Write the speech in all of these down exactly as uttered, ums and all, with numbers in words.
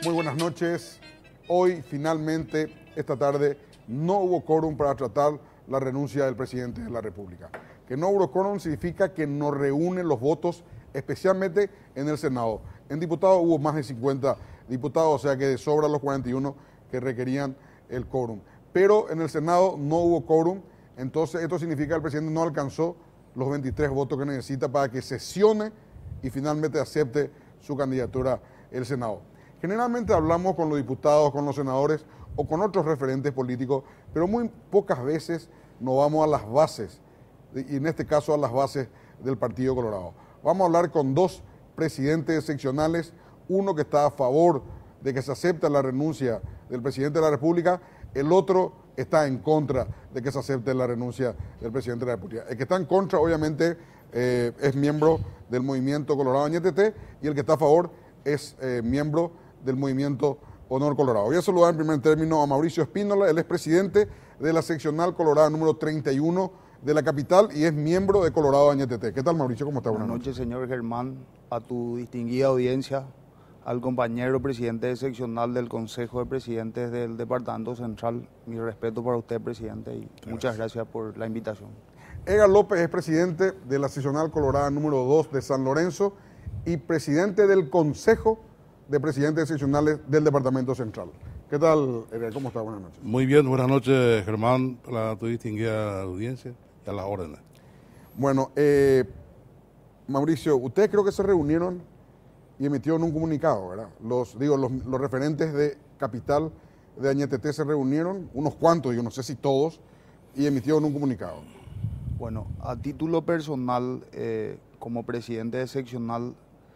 Muy buenas noches. Hoy, finalmente, esta tarde, no hubo quórum para tratar la renuncia del presidente de la República. Que no hubo quórum significa que no reúnen los votos, especialmente en el Senado. En diputados hubo más de cincuenta diputados, o sea que de sobra los cuarenta y uno que requerían el quórum. Pero en el Senado no hubo quórum, entonces esto significa que el presidente no alcanzó los veintitrés votos que necesita para que sesione y finalmente acepte su candidatura el Senado. Generalmente hablamos con los diputados, con los senadores o con otros referentes políticos, pero muy pocas veces nos vamos a las bases, y en este caso a las bases del Partido Colorado. Vamos a hablar con dos presidentes seccionales, uno que está a favor de que se acepte la renuncia del presidente de la República, el otro está en contra de que se acepte la renuncia del presidente de la República. El que está en contra, obviamente, eh, es miembro del movimiento Colorado Añetete, y el que está a favor es eh, miembro del movimiento Honor Colorado. Voy a saludar en primer término a Mauricio Espínola, él es presidente de la seccional Colorado número treinta y uno de la capital y es miembro de Colorado Añetete. ¿Qué tal, Mauricio? ¿Cómo está? Buenas noches, señor Germán, a tu distinguida audiencia, al compañero presidente de seccional del Consejo de Presidentes del Departamento Central. Mi respeto para usted, presidente, y gracias. Muchas gracias por la invitación. Edgar López es presidente de la seccional Colorado número dos de San Lorenzo y presidente del Consejo de Presidentes Seccionales del Departamento Central. ¿Qué tal, Edgar? ¿Cómo está? Buenas noches. Muy bien, buenas noches, Germán, para tu distinguida audiencia y a las órdenes. Bueno, eh, Mauricio, ustedes creo que se reunieron y emitieron un comunicado, ¿verdad? Los, digo, los, los referentes de Capital de Añetete se reunieron, unos cuantos, yo no sé si todos, y emitieron un comunicado. Bueno, a título personal, eh, como presidente de seccional,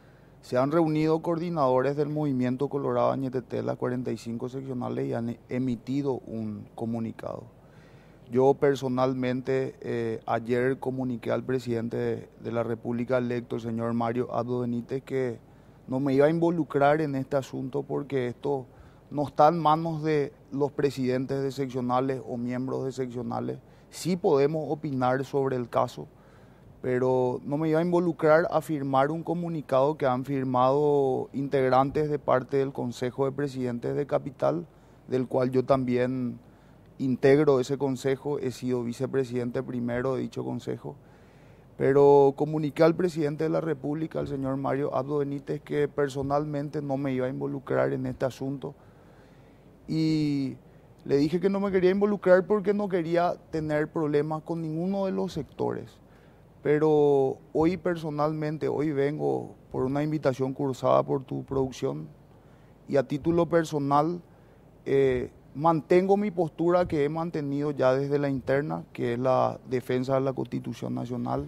se han reunido coordinadores del movimiento Colorado Añetete, las cuarenta y cinco seccionales, y han emitido un comunicado. Yo personalmente eh, ayer comuniqué al presidente de, de la República electo, el señor Mario Abdo Benítez, que no me iba a involucrar en este asunto porque esto no está en manos de los presidentes de seccionales o miembros de seccionales. Sí podemos opinar sobre el caso, pero no me iba a involucrar a firmar un comunicado que han firmado integrantes de parte del Consejo de Presidentes de Capital, del cual yo también integro ese consejo, he sido vicepresidente primero de dicho consejo, pero comuniqué al presidente de la República, al señor Mario Abdo Benítez, que personalmente no me iba a involucrar en este asunto, y le dije que no me quería involucrar porque no quería tener problemas con ninguno de los sectores. Pero hoy personalmente, hoy vengo por una invitación cursada por tu producción y a título personal eh, mantengo mi postura que he mantenido ya desde la interna, que es la defensa de la Constitución Nacional,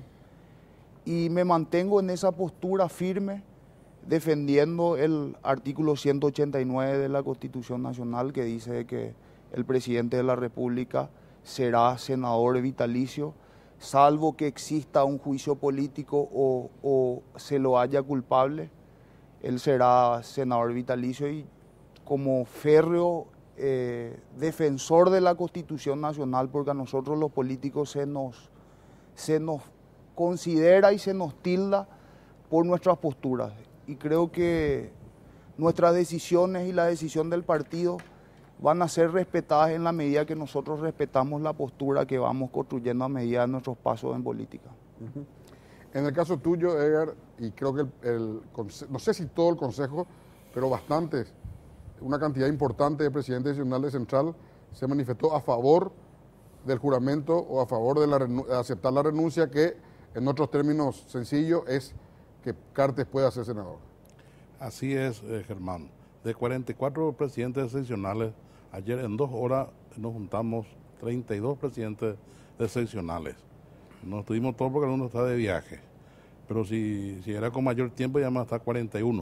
y me mantengo en esa postura firme defendiendo el artículo ciento ochenta y nueve de la Constitución Nacional, que dice que el presidente de la República será senador vitalicio, salvo que exista un juicio político o, o se lo haya culpable, él será senador vitalicio, y como férreo eh, defensor de la Constitución Nacional, porque a nosotros los políticos se nos, se nos considera y se nos tilda por nuestras posturas, y creo que nuestras decisiones y la decisión del partido van a ser respetadas en la medida que nosotros respetamos la postura que vamos construyendo a medida de nuestros pasos en política. Uh-huh. En el caso tuyo, Edgar, y creo que el, el no sé si todo el Consejo, pero bastantes, una cantidad importante de presidentes seccionales central se manifestó a favor del juramento o a favor de, la, de aceptar la renuncia, que en otros términos sencillos es que Cartes pueda ser senador. Así es, eh, Germán. De cuarenta y cuatro presidentes seccionales, ayer en dos horas nos juntamos treinta y dos presidentes de seccionales. No estuvimos todos porque uno está de viaje, pero si, si era con mayor tiempo ya más hasta cuarenta y uno.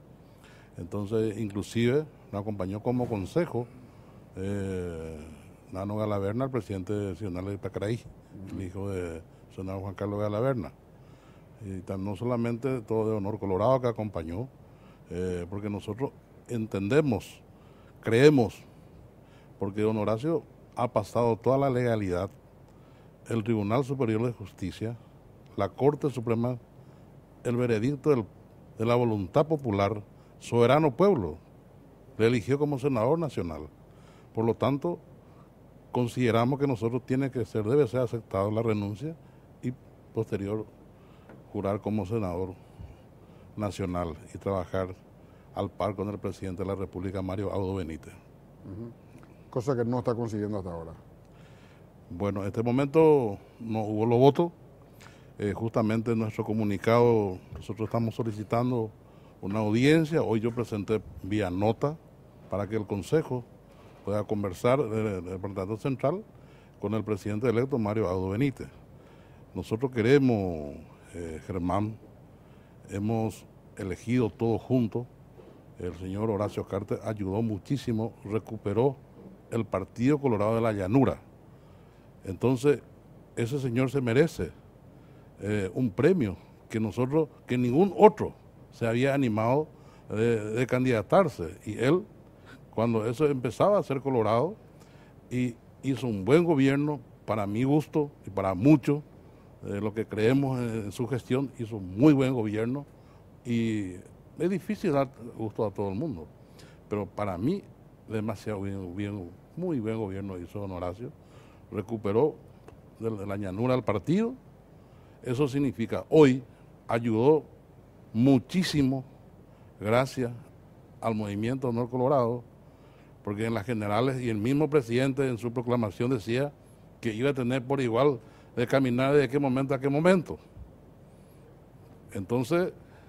Entonces, inclusive nos acompañó como consejo eh, Nano Galaverna, el presidente seccional de Pacaraí, uh-huh. el hijo de senador Juan Carlos Galaverna. Y no solamente todo de Honor Colorado que acompañó, eh, porque nosotros entendemos, creemos, porque don Horacio ha pasado toda la legalidad, el Tribunal Superior de Justicia, la Corte Suprema, el veredicto del, de la voluntad popular, soberano pueblo, le eligió como senador nacional. Por lo tanto, consideramos que nosotros tiene que ser, debe ser aceptada la renuncia y posterior jurar como senador nacional y trabajar al par con el presidente de la República, Mario Audo Benítez. Uh-huh. Cosa que no está consiguiendo hasta ahora. Bueno, en este momento no hubo los votos. Eh, justamente en nuestro comunicado nosotros estamos solicitando una audiencia. Hoy yo presenté vía nota para que el Consejo pueda conversar del Departamento Central con el presidente electo Mario Audo Benítez. Nosotros queremos, eh, Germán, hemos elegido todos juntos. El señor Horacio Cartes ayudó muchísimo, recuperó el Partido Colorado de la Llanura. Entonces, ese señor se merece eh, un premio que nosotros, que ningún otro se había animado de, de candidatarse. Y él, cuando eso empezaba a ser Colorado, y hizo un buen gobierno, para mi gusto y para muchos, eh, lo que creemos en su gestión, hizo un muy buen gobierno, y es difícil dar gusto a todo el mundo, pero para mí demasiado bien, bien, muy buen gobierno hizo don Horacio. Recuperó de la llanura al partido. Eso significa, hoy ayudó muchísimo gracias al movimiento Honor Colorado, porque en las generales y el mismo presidente en su proclamación decía que iba a tener por igual de caminar de qué momento a qué momento. Entonces,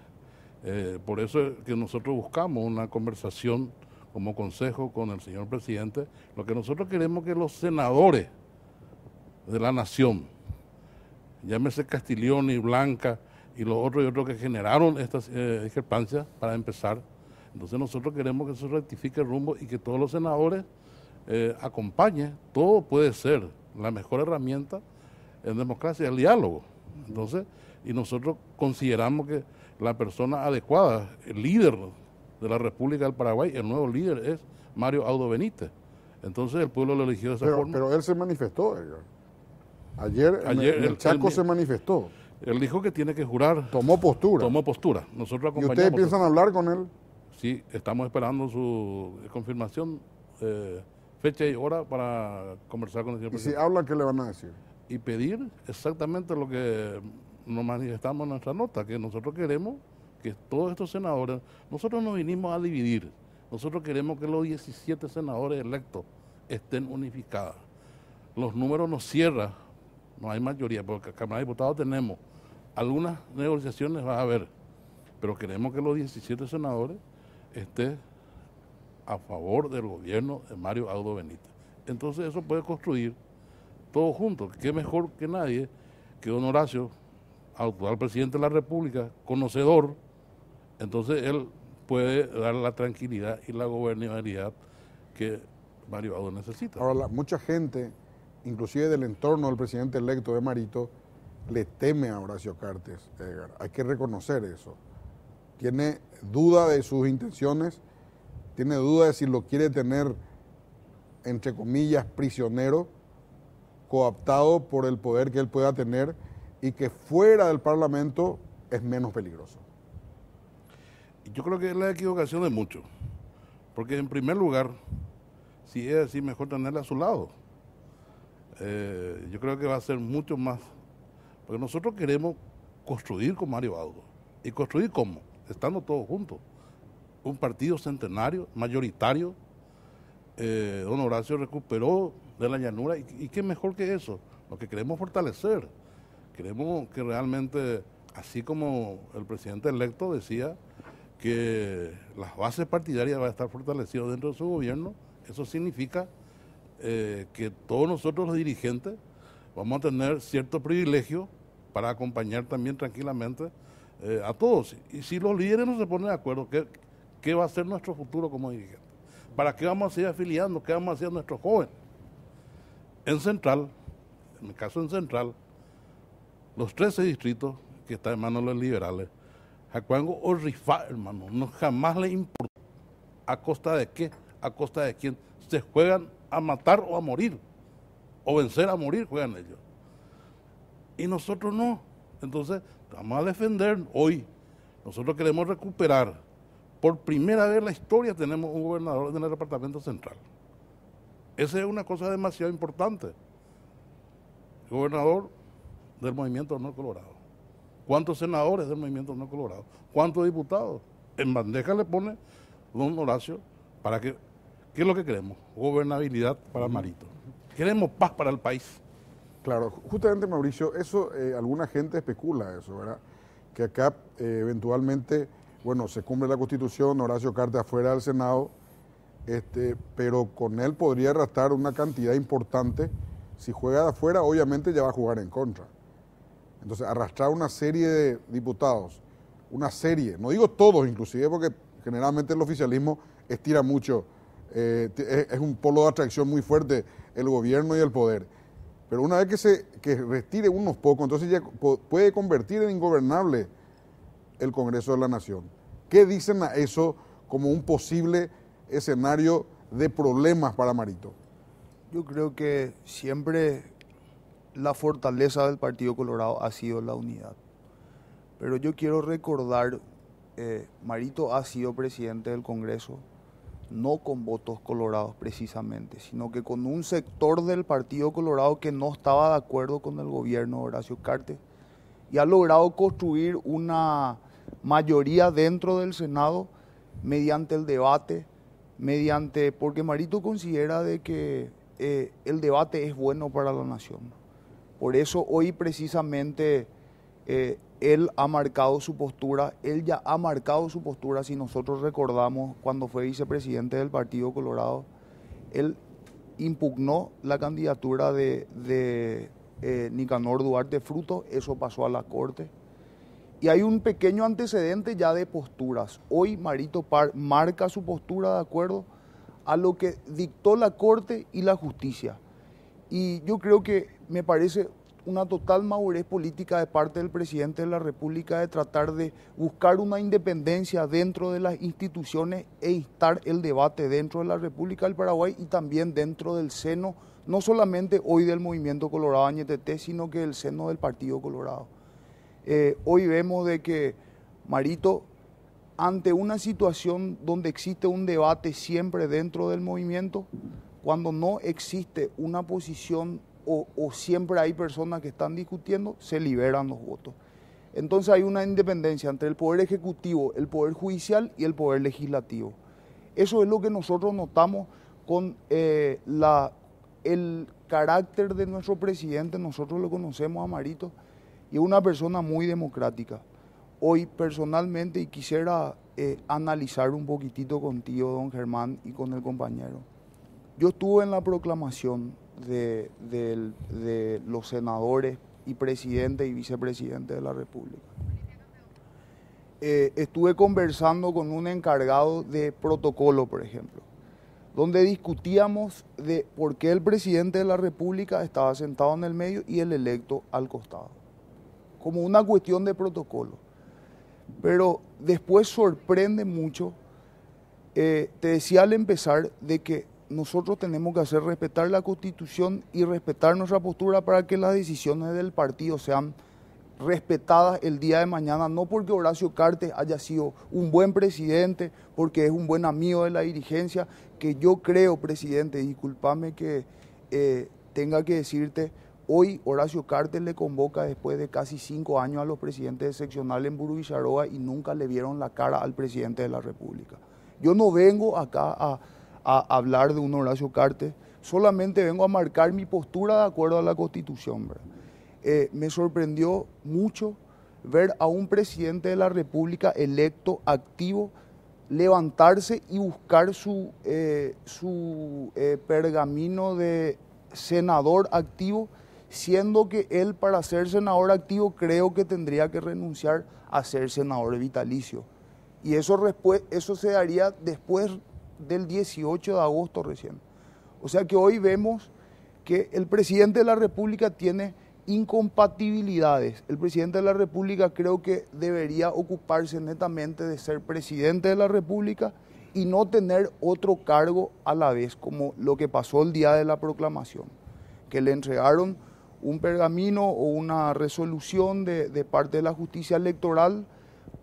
eh, por eso es que nosotros buscamos una conversación como consejo con el señor presidente. Lo que nosotros queremos es que los senadores de la nación, llámese Castiglioni, Blanca y los otros y otros que generaron estas eh, discrepancias para empezar. Entonces nosotros queremos que eso rectifique el rumbo y que todos los senadores eh, acompañen. Todo puede ser la mejor herramienta en democracia, el diálogo. Entonces, y nosotros consideramos que la persona adecuada, el líder de la República del Paraguay, el nuevo líder es Mario Audo Benítez. Entonces el pueblo lo eligió de esa pero, forma. Pero él se manifestó, Edgar. Ayer, Ayer en el él, Chaco él, se manifestó. Él dijo que tiene que jurar. Tomó postura. Tomó postura. Nosotros ¿Y acompañamos. ustedes piensan hablar con él? Sí, estamos esperando su confirmación, eh, fecha y hora para conversar con el señor ¿Y presidente. si hablan, qué le van a decir? Y pedir exactamente lo que nos manifestamos en nuestra nota, que nosotros queremos que todos estos senadores, nosotros no vinimos a dividir, nosotros queremos que los diecisiete senadores electos estén unificados. Los números nos cierran, no hay mayoría, porque Cámara de Diputados tenemos algunas negociaciones, va a haber, pero queremos que los diecisiete senadores estén a favor del gobierno de Mario Audo Benítez. Entonces eso puede construir todos juntos. Qué mejor que nadie que don Horacio, actual presidente de la República, conocedor, entonces él puede dar la tranquilidad y la gobernabilidad que Mario Audo necesita. Ahora, la, mucha gente, inclusive del entorno del presidente electo de Marito, le teme a Horacio Cartes, Edgar. Hay que reconocer eso. Tiene duda de sus intenciones, tiene duda de si lo quiere tener, entre comillas, prisionero, cooptado por el poder que él pueda tener, y que fuera del Parlamento es menos peligroso. Yo creo que es la equivocación de muchos, porque en primer lugar, si es así, mejor tenerla a su lado. Eh, yo creo que va a ser mucho más, porque nosotros queremos construir con Mario Audo. ¿Y construir cómo? Estando todos juntos. Un partido centenario, mayoritario. Eh, don Horacio recuperó de la llanura, y, y qué mejor que eso. Lo que queremos fortalecer. Queremos que realmente, así como el presidente electo decía que las bases partidarias van a estar fortalecidas dentro de su gobierno, eso significa eh, que todos nosotros los dirigentes vamos a tener cierto privilegio para acompañar también tranquilamente eh, a todos. Y si los líderes no se ponen de acuerdo, ¿qué, qué va a ser nuestro futuro como dirigentes? ¿Para qué vamos a seguir afiliando? ¿Qué vamos a hacer nuestros jóvenes? En Central, en mi caso en Central, los trece distritos que están en manos de los liberales, Jacuango o Rifá, hermano, no jamás le importa a costa de qué, a costa de quién. Se juegan a matar o a morir, o vencer a morir, juegan ellos. Y nosotros no. Entonces, vamos a defender hoy. Nosotros queremos recuperar Por primera vez en la historia tenemos un gobernador en el departamento central. Esa es una cosa demasiado importante. Gobernador del Movimiento No Colorado. ¿Cuántos senadores del Movimiento No Colorado? ¿Cuántos diputados? En bandeja le pone don Horacio para que, ¿qué es lo que queremos? Gobernabilidad para Marito. Queremos paz para el país. Claro, justamente Mauricio, eso eh, alguna gente especula eso, ¿verdad? Que acá eh, eventualmente, bueno, se cumple la Constitución, Horacio Cartes afuera del Senado, este, pero con él podría arrastrar una cantidad importante. Si juega de afuera, obviamente ya va a jugar en contra. Entonces, arrastrar una serie de diputados, una serie, no digo todos inclusive, porque generalmente el oficialismo estira mucho, eh, es, es un polo de atracción muy fuerte el gobierno y el poder. Pero una vez que se que retire unos pocos, entonces ya puede convertir en ingobernable el Congreso de la Nación. ¿Qué dicen a eso como un posible escenario de problemas para Marito? Yo creo que siempre la fortaleza del Partido Colorado ha sido la unidad. Pero yo quiero recordar, eh, Marito ha sido presidente del Congreso, no con votos colorados precisamente, sino que con un sector del Partido Colorado que no estaba de acuerdo con el gobierno de Horacio Cartes y ha logrado construir una mayoría dentro del Senado mediante el debate, mediante porque Marito considera de que eh, el debate es bueno para la nación. Por eso hoy precisamente eh, él ha marcado su postura, él ya ha marcado su postura, si nosotros recordamos cuando fue vicepresidente del Partido Colorado, él impugnó la candidatura de, de eh, Nicanor Duarte Fruto, eso pasó a la Corte. Y hay un pequeño antecedente ya de posturas. Hoy Marito Par marca su postura de acuerdo a lo que dictó la Corte y la justicia. Y yo creo que me parece una total madurez política de parte del presidente de la República de tratar de buscar una independencia dentro de las instituciones e instar el debate dentro de la República del Paraguay y también dentro del seno, no solamente hoy del Movimiento Colorado Añetete, sino que del seno del Partido Colorado. Eh, hoy vemos de que Marito, ante una situación donde existe un debate siempre dentro del movimiento, cuando no existe una posición o, o siempre hay personas que están discutiendo, se liberan los votos. Entonces hay una independencia entre el Poder Ejecutivo, el Poder Judicial y el Poder Legislativo. Eso es lo que nosotros notamos con eh, la, el carácter de nuestro presidente. Nosotros lo conocemos a Marito y es una persona muy democrática. Hoy personalmente, y quisiera eh, analizar un poquitito contigo, don Germán, y con el compañero. Yo estuve en la proclamación de, de, de los senadores y presidente y vicepresidente de la República. Eh, estuve conversando con un encargado de protocolo, por ejemplo, donde discutíamos de por qué el presidente de la República estaba sentado en el medio y el electo al costado, como una cuestión de protocolo. Pero después sorprende mucho, eh, te decía al empezar, de que nosotros tenemos que hacer respetar la Constitución y respetar nuestra postura para que las decisiones del partido sean respetadas el día de mañana, no porque Horacio Cartes haya sido un buen presidente, porque es un buen amigo de la dirigencia, que yo creo, presidente, discúlpame que eh, tenga que decirte, hoy Horacio Cartes le convoca después de casi cinco años a los presidentes seccionales en Burubicharroa y nunca le vieron la cara al presidente de la República. Yo no vengo acá a, a hablar de un Horacio Cartes, solamente vengo a marcar mi postura de acuerdo a la Constitución, ¿verdad? Eh, me sorprendió mucho ver a un presidente de la República electo, activo, levantarse y buscar su, eh, su eh, pergamino de senador activo, siendo que él, para ser senador activo, creo que tendría que renunciar a ser senador vitalicio. Y eso, eso se daría después del dieciocho de agosto recién. O sea que hoy vemos que el presidente de la República tiene incompatibilidades. El presidente de la República creo que debería ocuparse netamente de ser presidente de la República y no tener otro cargo a la vez, como lo que pasó el día de la proclamación, que le entregaron un pergamino o una resolución de, de parte de la justicia electoral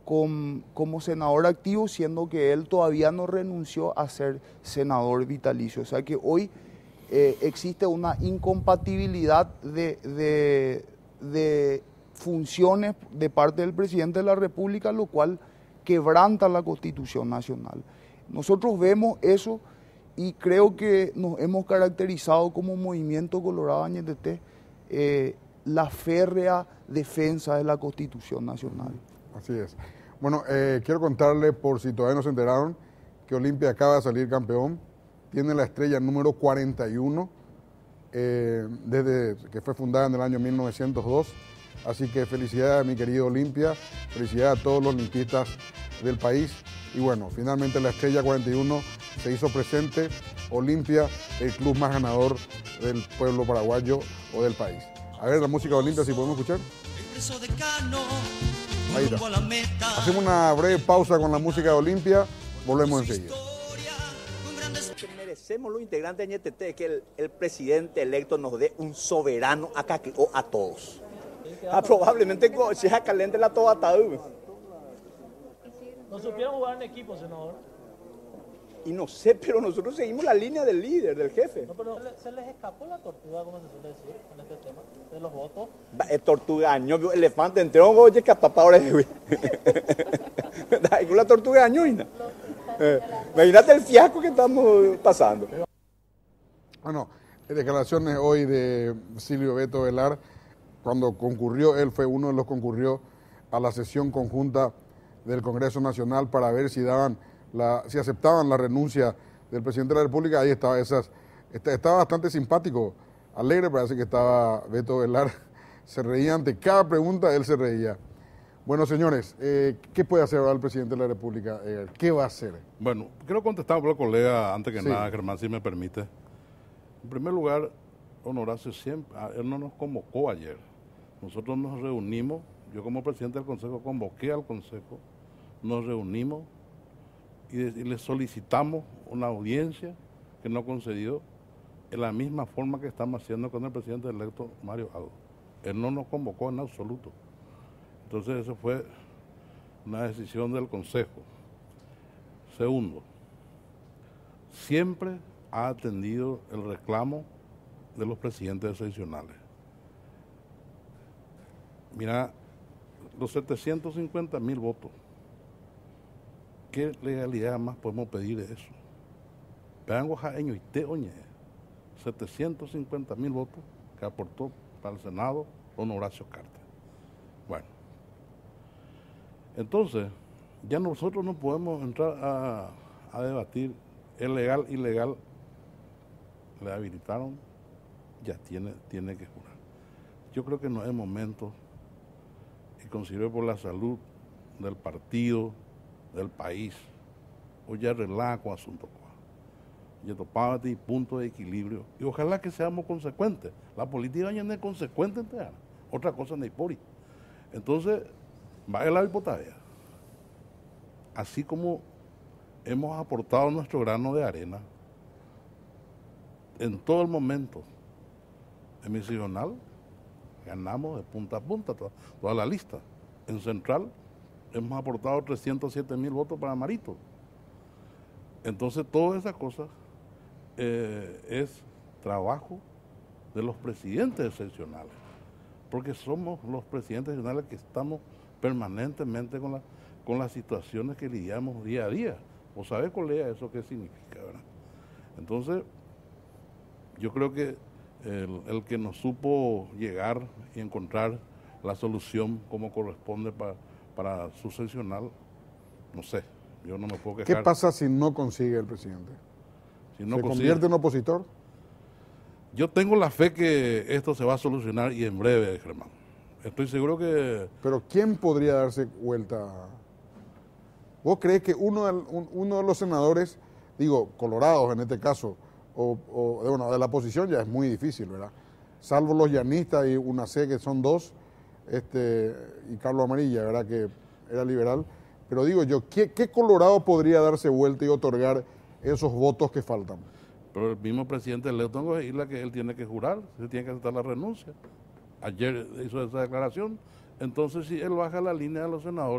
con, como senador activo, siendo que él todavía no renunció a ser senador vitalicio. O sea que hoy eh, existe una incompatibilidad de, de, de funciones de parte del presidente de la República, lo cual quebranta la Constitución Nacional. Nosotros vemos eso y creo que nos hemos caracterizado como Movimiento Colorado Añetete eh, la férrea defensa de la Constitución Nacional. Así es. Bueno, eh, quiero contarle, por si todavía no se enteraron, que Olimpia acaba de salir campeón. Tiene la estrella número cuarenta y uno, eh, desde que fue fundada en el año mil novecientos dos. Así que felicidades a mi querido Olimpia, felicidades a todos los olimpistas del país. Y bueno, finalmente la estrella cuarenta y uno se hizo presente. Olimpia, el club más ganador del pueblo paraguayo o del país. A ver la música de Olimpia, si podemos escuchar. Ahí está. Hacemos una breve pausa con la música de Olimpia, volvemos enseguida. Merecemos los integrantes de Ñetete que el, el presidente electo nos dé un soberano acá o a todos. Ah, probablemente si es caliente la tobata. No supieron jugar en equipo, senador. Y no sé, pero nosotros seguimos la línea del líder, del jefe. No, pero se les escapó la tortuga, como se suele decir, en este tema, de los votos. Es tortuga año, elefante entero, oye, que papá ahora es, güey. Con la tortuga año, ¿no? Eh, imagínate el fiasco que estamos pasando. Bueno, declaraciones hoy de Silvio Beto Velar, cuando concurrió, él fue uno de los que concurrió a la sesión conjunta del Congreso Nacional para ver si daban la, si aceptaban la renuncia del presidente de la República. Ahí estaba esas, estaba bastante simpático, alegre, parece que estaba Beto Velar, se reía ante cada pregunta, él se reía. Bueno, señores, eh, ¿qué puede hacer ahora el presidente de la República? Eh, ¿Qué va a hacer? Bueno, quiero contestar por el colega antes que Sí. nada, Germán, si me permite. En primer lugar, don Horacio siempre, él no nos convocó ayer. Nosotros nos reunimos, yo como presidente del Consejo convoqué al Consejo, nos reunimos y, de, y le solicitamos una audiencia que nos concedió en la misma forma que estamos haciendo con el presidente electo Mario Aldo. Él no nos convocó en absoluto. Entonces, eso fue una decisión del Consejo. Segundo, siempre ha atendido el reclamo de los presidentes seccionales. Mira, los setecientos cincuenta mil votos, ¿qué legalidad más podemos pedir de eso? Vean, jaeño y te oñe, setecientos cincuenta mil votos que aportó para el Senado don Horacio Cartes. Bueno, entonces, ya nosotros no podemos entrar a, a debatir el legal, ilegal, le habilitaron, ya tiene, tiene que jurar. Yo creo que no es momento, y considero por la salud del partido, del país, o ya arreglar con asunto. Ya topaba y punto de equilibrio, y ojalá que seamos consecuentes. La política ya no es consecuente, otra cosa no es por ahí. Entonces, va a la hipotavia. Así como hemos aportado nuestro grano de arena en todo el momento emisional, ganamos de punta a punta toda, toda la lista. En Central hemos aportado trescientos siete mil votos para Marito. Entonces, todas esas cosas eh, es trabajo de los presidentes seccionales, porque somos los presidentes seccionales que estamos permanentemente con, la, con las situaciones que lidiamos día a día. ¿Vos sabés, colega, eso qué significa, verdad? Entonces, yo creo que el, el que nos supo llegar y encontrar la solución como corresponde para, para su seccional, no sé, yo no me puedo quejar. ¿Qué pasa si no consigue el presidente? Si no ¿Se consigue, convierte en opositor? Yo tengo la fe que esto se va a solucionar y en breve, Germán. Estoy seguro que... Pero ¿quién podría darse vuelta? ¿Vos crees que uno de, un, uno de los senadores, digo, colorados en este caso, o, o bueno, de la oposición ya es muy difícil, ¿verdad? Salvo los llanistas y una C que son dos, este, y Carlos Amarilla, ¿verdad? Que era liberal. Pero digo yo, ¿qué, qué colorado podría darse vuelta y otorgar esos votos que faltan? Pero el mismo presidente le tengo que decirle que él tiene que jurar, él tiene que aceptar la renuncia. Ayer hizo esa declaración. Entonces, si él baja la línea de los senadores,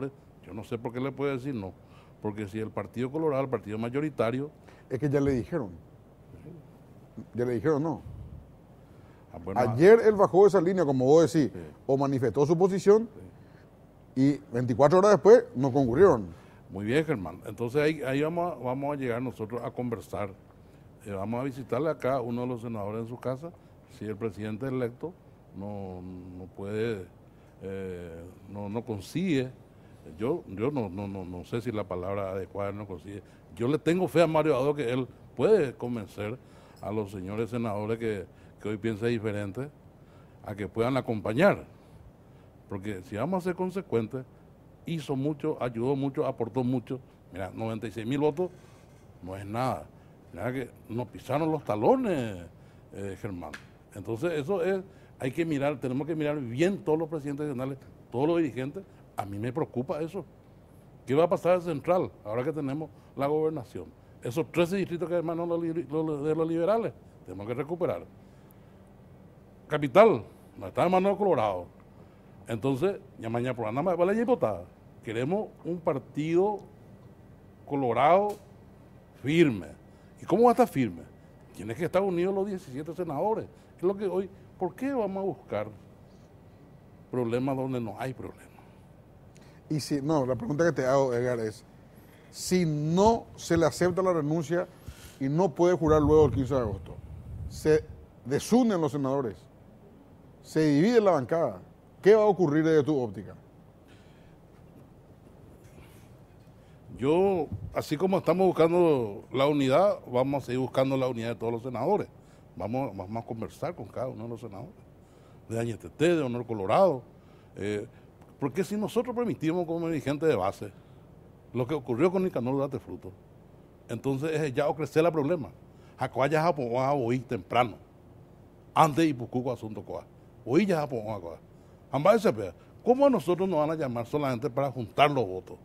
Yo no sé por qué le puede decir no. Porque si el Partido Colorado, el partido mayoritario... Es que ya le dijeron. Ya le dijeron no. Ah, bueno, Ayer él bajó esa línea, como vos decís, Sí. o manifestó su posición y veinticuatro horas después no concurrieron. Muy bien, Germán. Entonces ahí, ahí vamos, a, vamos a llegar nosotros a conversar. Eh, vamos a visitarle acá a uno de los senadores en su casa. Si el presidente electo no, no puede, eh, no, no consigue, yo, yo no, no, no, no sé si la palabra adecuada no consigue. Yo le tengo fe a Mario Abdo que él puede convencer a los señores senadores que, que hoy piensan diferente a que puedan acompañar. Porque si vamos a ser consecuentes, hizo mucho, ayudó mucho, aportó mucho. Mira, noventa y seis mil votos no es nada. Mira que nos pisaron los talones, eh, Germán. Entonces eso es, hay que mirar, tenemos que mirar bien todos los presidentes regionales, todos los dirigentes. A mí me preocupa eso. ¿Qué va a pasar en Central ahora que tenemos la gobernación? Esos trece distritos que hermanos de los liberales, tenemos que recuperar. Capital, no está en manos de Colorado. Entonces, ya mañana por nada más la votada. Queremos un partido Colorado firme. ¿Y cómo va a estar firme? Tiene que estar unidos los diecisiete senadores. Es lo que hoy, ¿por qué vamos a buscar problemas donde no hay problemas? Y si, no, la pregunta que te hago, Edgar, es, si no se le acepta la renuncia y no puede jurar luego el quince de agosto, se desunen los senadores, se divide la bancada, ¿qué va a ocurrir desde tu óptica? Yo, así como estamos buscando la unidad, vamos a seguir buscando la unidad de todos los senadores. Vamos, vamos a conversar con cada uno de los senadores, de Añetete, de Honor Colorado. Eh, porque si nosotros permitimos como dirigente de base lo que ocurrió con Nicanor Date Fruto, entonces ya o crecer el problema. Acá ya Japón a oír temprano, antes de Pucuco asunto coa. Hoy ya Japón a coa. Ambas se pega. ¿Cómo a nosotros nos van a llamar solamente para juntar los votos?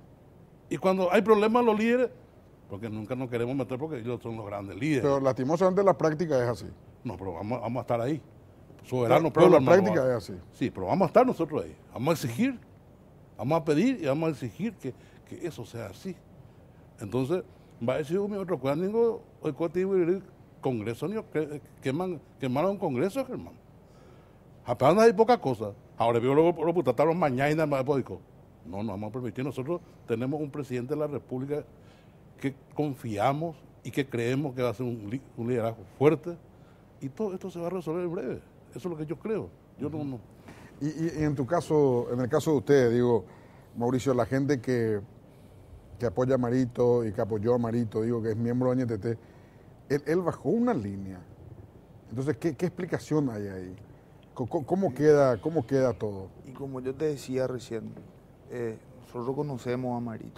Y cuando hay problemas los líderes, porque nunca nos queremos meter porque ellos son los grandes líderes. Pero lastimosamente la práctica es así. No, pero vamos, vamos a estar ahí. Soberano, Pero, pero la pueblo, hermano, práctica vamos. es así. Sí, pero vamos a estar nosotros ahí. Vamos a exigir, vamos a pedir y vamos a exigir que, que eso sea así. Entonces, va a decir mi otro cuándo hoy contigo el Congreso, ni que queman, quemaron un Congreso, hermano. Apenas hay poca cosa. Ahora veo los putataron mañana más poco. No, no vamos a permitir. Nosotros tenemos un presidente de la República que confiamos y que creemos que va a ser un, un liderazgo fuerte y todo esto se va a resolver en breve. Eso es lo que yo creo. Yo uh-huh. no, no. Y, y, y en tu caso, en el caso de ustedes, digo, Mauricio, la gente que, que apoya a Marito y que apoyó a Marito, digo, que es miembro de Añetete, él, él bajó una línea. Entonces, ¿qué, qué explicación hay ahí? ¿Cómo, cómo, queda, ¿Cómo queda todo? Y como yo te decía recién, eh, nosotros conocemos a Marito.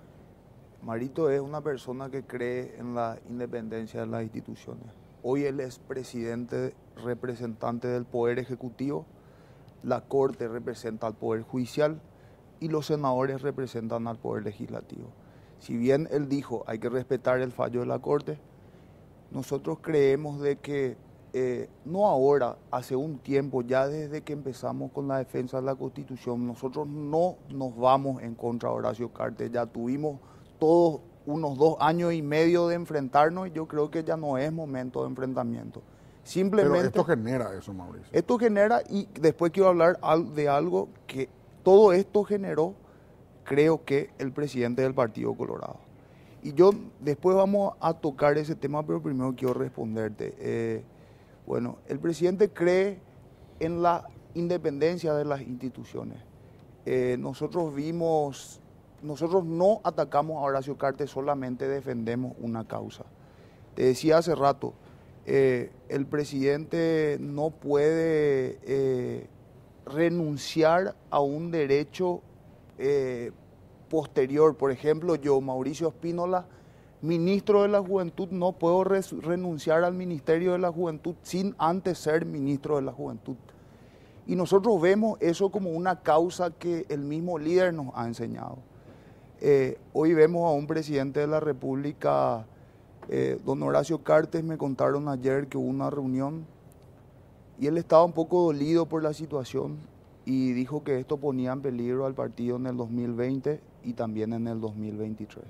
Marito es una persona que cree en la independencia de las instituciones. Hoy él es presidente, representante del Poder Ejecutivo, la Corte representa al Poder Judicial y los senadores representan al Poder Legislativo. Si bien él dijo hay que respetar el fallo de la Corte, nosotros creemos de que eh, no ahora, hace un tiempo, ya desde que empezamos con la defensa de la Constitución, nosotros no nos vamos en contra de Horacio Cartes, ya tuvimos todos unos dos años y medio de enfrentarnos y yo creo que ya no es momento de enfrentamiento. Simplemente, pero esto genera eso, Mauricio. Esto genera, y después quiero hablar de algo que todo esto generó, creo que el presidente del Partido Colorado. Y yo después vamos a tocar ese tema, pero primero quiero responderte. Eh, bueno, el presidente cree en la independencia de las instituciones. Eh, nosotros vimos... Nosotros no atacamos a Horacio Cartes, solamente defendemos una causa. Te decía hace rato, eh, el presidente no puede eh, renunciar a un derecho eh, posterior. Por ejemplo, yo, Mauricio Espínola, ministro de la Juventud, no puedo renunciar al Ministerio de la Juventud sin antes ser ministro de la Juventud. Y nosotros vemos eso como una causa que el mismo líder nos ha enseñado. Eh, hoy vemos a un presidente de la República, eh, don Horacio Cartes, me contaron ayer que hubo una reunión y él estaba un poco dolido por la situación y dijo que esto ponía en peligro al partido en el dos mil veinte y también en el dos mil veintitrés.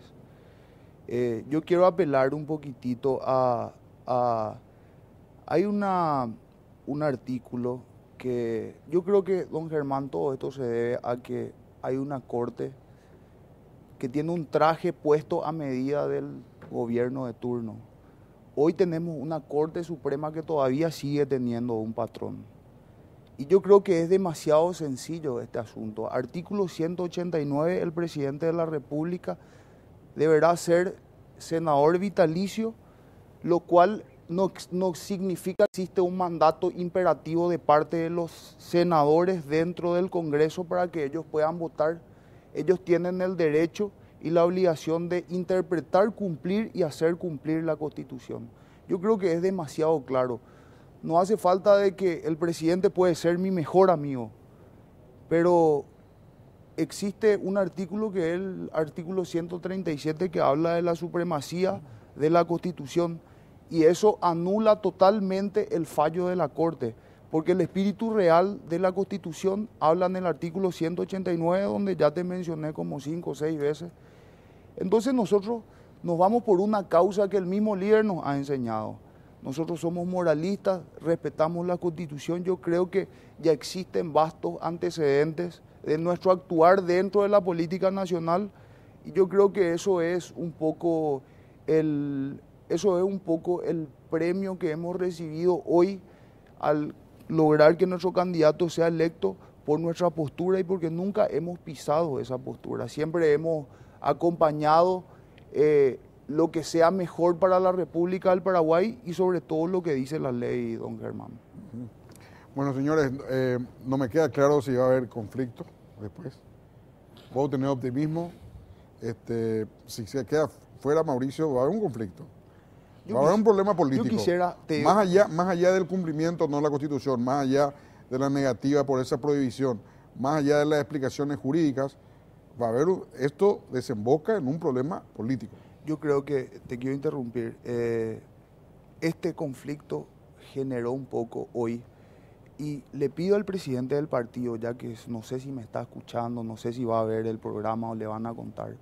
Eh, yo quiero apelar un poquitito a... a hay una, un artículo que yo creo que, don Germán, todo esto se debe a que hay una corte que tiene un traje puesto a medida del gobierno de turno. Hoy tenemos una Corte Suprema que todavía sigue teniendo un patrón. Y yo creo que es demasiado sencillo este asunto. Artículo ciento ochenta y nueve, el presidente de la República deberá ser senador vitalicio, lo cual no, no significa que existe un mandato imperativo de parte de los senadores dentro del Congreso para que ellos puedan votar. Ellos tienen el derecho y la obligación de interpretar, cumplir y hacer cumplir la Constitución. Yo creo que es demasiado claro. No hace falta de que el presidente puede ser mi mejor amigo, pero existe un artículo que es el artículo ciento treinta y siete que habla de la supremacía de la Constitución y eso anula totalmente el fallo de la Corte, porque el espíritu real de la Constitución habla en el artículo ciento ochenta y nueve, donde ya te mencioné como cinco o seis veces. Entonces nosotros nos vamos por una causa que el mismo líder nos ha enseñado. Nosotros somos moralistas, respetamos la Constitución. Yo creo que ya existen vastos antecedentes de nuestro actuar dentro de la política nacional y yo creo que eso es un poco el, eso es un poco el premio que hemos recibido hoy al lograr que nuestro candidato sea electo por nuestra postura y porque nunca hemos pisado esa postura. Siempre hemos acompañado eh, lo que sea mejor para la República del Paraguay y sobre todo lo que dice la ley, don Germán. Bueno, señores, eh, no me queda claro si va a haber conflicto después. Puedo tener optimismo. Este, si se queda fuera Mauricio, va a haber un conflicto. Yo va a haber quis- un problema político. yo quisiera te- más, allá, más allá del cumplimiento no de la Constitución, más allá de la negativa por esa prohibición, más allá de las explicaciones jurídicas, va a haber un- esto desemboca en un problema político. Yo creo que, te quiero interrumpir, eh, este conflicto generó un poco hoy y le pido al presidente del partido, ya que no sé si me está escuchando, no sé si va a ver el programa o le van a contar,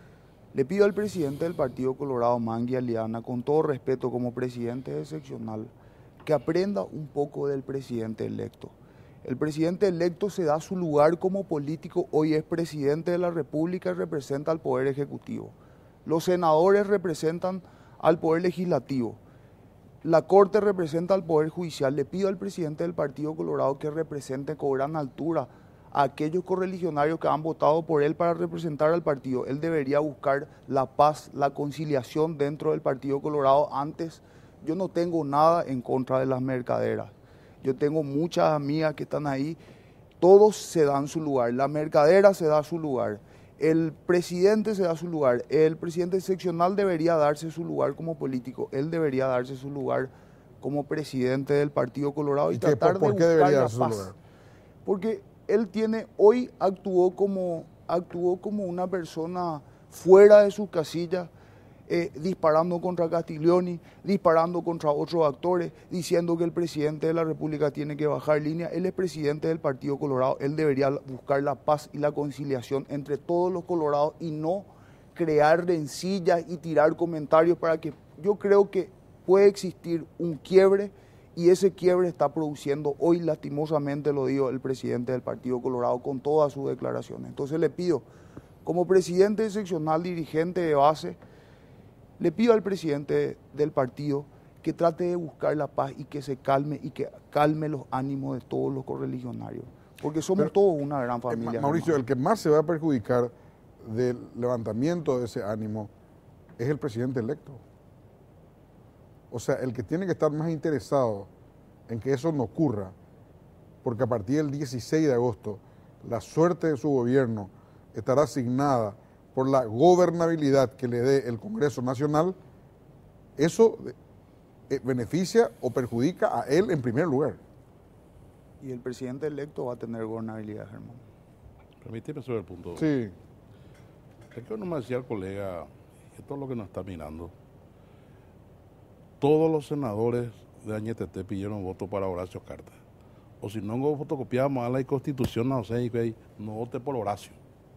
le pido al presidente del partido Colorado, Mangui Aliana, con todo respeto como presidente de seccional, que aprenda un poco del presidente electo. El presidente electo se da su lugar como político, hoy es presidente de la República y representa al Poder Ejecutivo. Los senadores representan al Poder Legislativo. La Corte representa al Poder Judicial. Le pido al presidente del Partido Colorado que represente con gran altura a aquellos correligionarios que han votado por él para representar al partido. Él debería buscar la paz, la conciliación dentro del Partido Colorado. Antes, yo no tengo nada en contra de las mercaderas. Yo tengo muchas amigas que están ahí. Todos se dan su lugar. La mercadera se da su lugar. El presidente se da su lugar, el presidente seccional debería darse su lugar como político, él debería darse su lugar como presidente del Partido Colorado y, ¿Y qué, tratar por, por de qué buscar debería la darse su paz. lugar? Porque él tiene, hoy actuó como, actuó como una persona fuera de su casilla, eh, disparando contra Castiglioni, disparando contra otros actores, diciendo que el presidente de la República tiene que bajar línea. Él es presidente del Partido Colorado, él debería buscar la paz y la conciliación entre todos los colorados y no crear rencillas y tirar comentarios para que yo creo que puede existir un quiebre y ese quiebre está produciendo hoy, lastimosamente lo digo, el presidente del Partido Colorado con todas sus declaraciones. Entonces le pido, como presidente seccional, dirigente de base, le pido al presidente del partido que trate de buscar la paz y que se calme y que calme los ánimos de todos los correligionarios, porque somos Pero, todos una gran Eh, familia. Ma- Mauricio, hermano. el que más se va a perjudicar del levantamiento de ese ánimo es el presidente electo. O sea, el que tiene que estar más interesado en que eso no ocurra, porque a partir del dieciséis de agosto la suerte de su gobierno estará asignada por la gobernabilidad que le dé el Congreso Nacional, eso eh, beneficia o perjudica a él en primer lugar. Y el presidente electo va a tener gobernabilidad, Germán. Permíteme sobre el punto. Sí, Es que no me decía el colega, y esto es lo que nos está mirando, todos los senadores de Añetete pidieron voto para Horacio Carta. o si no fotocopiamos a la Constitución, no sé, y no vote por Horacio.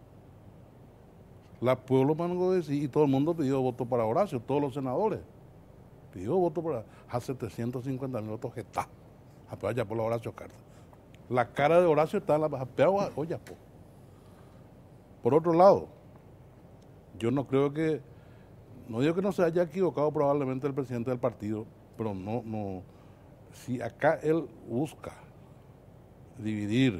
La pueblo mango decir, y todo el mundo pidió voto para Horacio, todos los senadores. Pidió voto para a setecientos cincuenta mil votos que está. Allá por la Horacio Carta. La cara de Horacio está en la peagua, oye, po. Por otro lado, yo no creo que, no digo que no se haya equivocado probablemente el presidente del partido, pero no, no, si acá él busca dividir,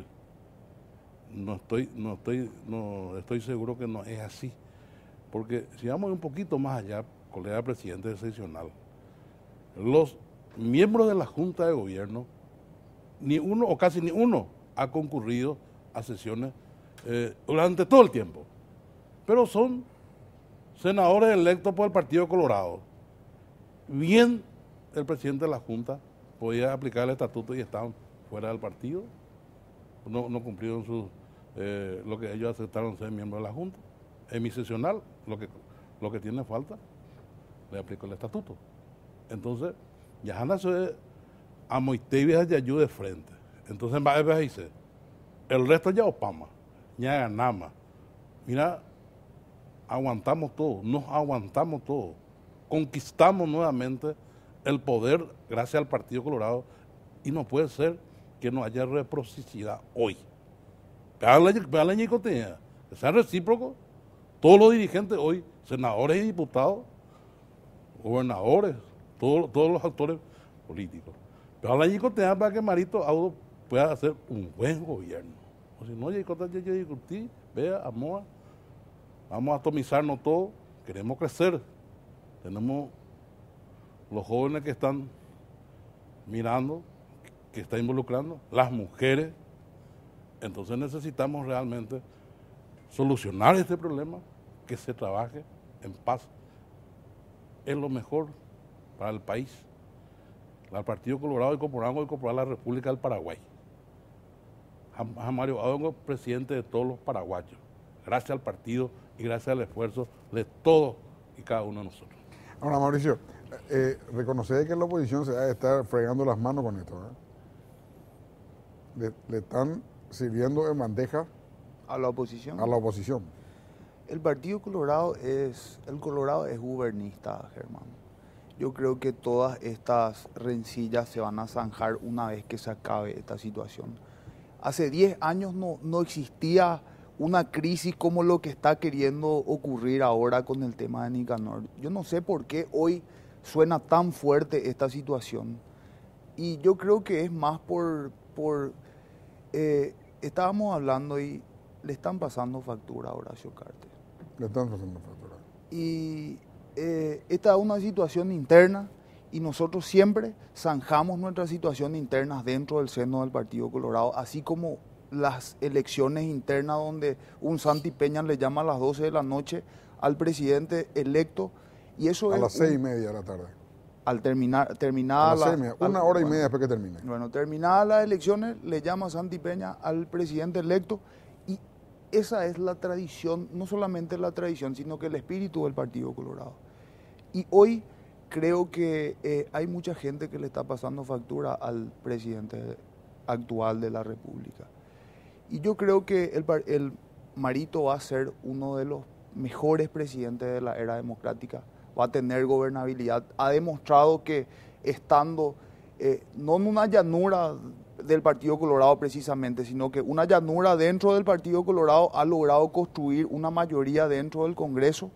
no estoy, no estoy, no estoy seguro que no es así. Porque si vamos un poquito más allá, colega presidente seccional, los miembros de la Junta de Gobierno, ni uno o casi ni uno ha concurrido a sesiones eh, durante todo el tiempo. Pero son senadores electos por el Partido Colorado. Bien, el presidente de la Junta podía aplicar el estatuto y estaban fuera del partido. No, no cumplieron su, eh, lo que ellos aceptaron ser miembros de la Junta. En mi sesional, lo que, lo que tiene falta, le aplico el estatuto. Entonces, ya Hanna se a Moitevia de ayuda de frente. Entonces, va a dice, el resto ya opama, ya ganamos. Mira, aguantamos todo, nos aguantamos todo. Conquistamos nuevamente el poder gracias al Partido Colorado y no puede ser que no haya reciprocidad hoy. Vean la ñicotea, que sean recíprocos, todos los dirigentes hoy, senadores y diputados, gobernadores, todos, todos los actores políticos. Pero la ñicotea para que Marito Audo pueda hacer un buen gobierno. O si no, ñicotea, yo discutí, vea, amor, vamos a atomizarnos todo, queremos crecer. Tenemos los jóvenes que están mirando, que están involucrando, las mujeres. Entonces necesitamos realmente solucionar este problema, que se trabaje en paz. Es lo mejor para el país. Al Partido Colorado incorporamos incorporar la República del Paraguay. A, a Mario Abengo, presidente de todos los paraguayos. Gracias al partido y gracias al esfuerzo de todos y cada uno de nosotros. Ahora, Mauricio, eh, reconocer que la oposición se va a estar fregando las manos con esto, ¿eh? Le, le están sirviendo en bandeja a la oposición. A la oposición. El Partido Colorado es, el Colorado es gubernista, Germán. Yo creo que todas estas rencillas se van a zanjar una vez que se acabe esta situación. Hace diez años no, no existía una crisis como lo que está queriendo ocurrir ahora con el tema de Nicanor. Yo no sé por qué hoy suena tan fuerte esta situación. Y yo creo que es más por... por eh, estábamos hablando y le están pasando factura a Horacio Cartes. Le están pasando factura. Y eh, esta es una situación interna y nosotros siempre zanjamos nuestras situaciones internas dentro del seno del Partido Colorado, así como las elecciones internas donde un Santi Peña le llama a las doce de la noche al presidente electo. Y eso a es las un, seis y media de la tarde. Al terminar, terminada a las la, seis y media, una al, hora y bueno, media después que termine. Bueno, terminadas las elecciones, le llama a Santi Peña al presidente electo y esa es la tradición, no solamente la tradición, sino que el espíritu del Partido Colorado. Y hoy creo que eh, hay mucha gente que le está pasando factura al presidente actual de la República. Y yo creo que el, el Marito va a ser uno de los mejores presidentes de la era democrática, va a tener gobernabilidad, ha demostrado que estando eh, no en una llanura del Partido Colorado precisamente, sino que una llanura dentro del Partido Colorado ha logrado construir una mayoría dentro del Congreso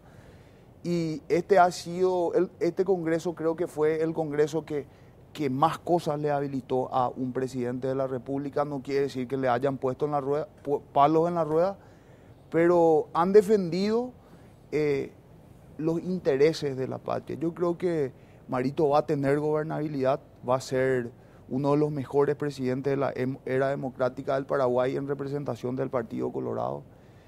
y este ha sido, el, este Congreso creo que fue el Congreso que, que más cosas le habilitó a un presidente de la República. No quiere decir que le hayan puesto en la rueda, palos en la rueda, pero han defendido eh, los intereses de la patria. Yo creo que Marito va a tener gobernabilidad, va a ser uno de los mejores presidentes de la era democrática del Paraguay en representación del Partido Colorado,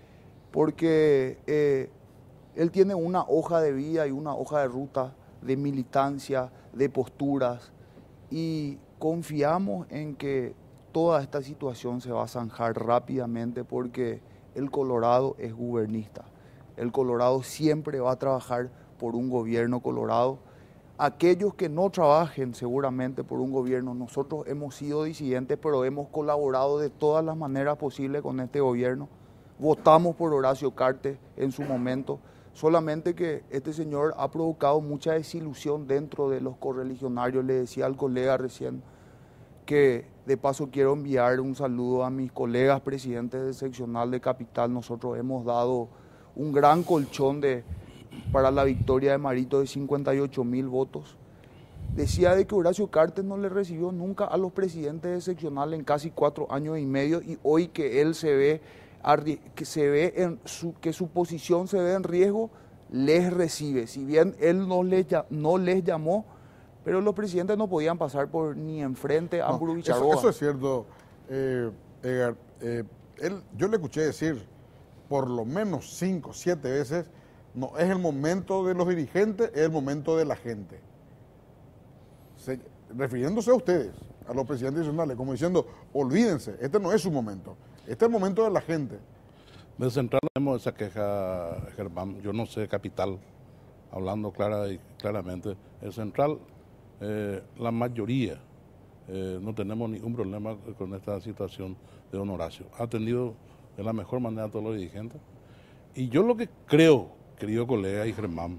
porque eh, él tiene una hoja de vida y una hoja de ruta de militancia, de posturas, y confiamos en que toda esta situación se va a zanjar rápidamente porque el Colorado es gubernista. El Colorado siempre va a trabajar por un gobierno colorado. aquellos que no trabajen seguramente por un gobierno, nosotros hemos sido disidentes, pero hemos colaborado de todas las maneras posibles con este gobierno. Votamos por Horacio Cartes en su momento, solamente que este señor ha provocado mucha desilusión dentro de los correligionarios. Le decía al colega recién que de paso quiero enviar un saludo a mis colegas presidentes del seccional de Capital. Nosotros hemos dado un gran colchón de, para la victoria de Marito de cincuenta y ocho mil votos. Decía de que Horacio Cartes no le recibió nunca a los presidentes del seccional en casi cuatro años y medio, y hoy que él se ve, que, se ve en su, que su posición se ve en riesgo, les recibe. Si bien él no les, no les llamó, pero los presidentes no podían pasar por ni enfrente a no, Bicharroa. Eso, eso es cierto, eh, Edgar. Eh, él, yo le escuché decir por lo menos cinco, siete veces, no es el momento de los dirigentes, es el momento de la gente. Se, refiriéndose a ustedes, a los presidentes nacionales, como diciendo, olvídense, este no es su momento, este es el momento de la gente. De Central tenemos esa queja, Germán, yo no sé, Capital, hablando clara y claramente, el Central, eh, la mayoría, eh, no tenemos ningún problema con esta situación de don Horacio. Ha atendido de la mejor manera a todos los dirigentes. Y yo lo que creo, querido colega y Germán,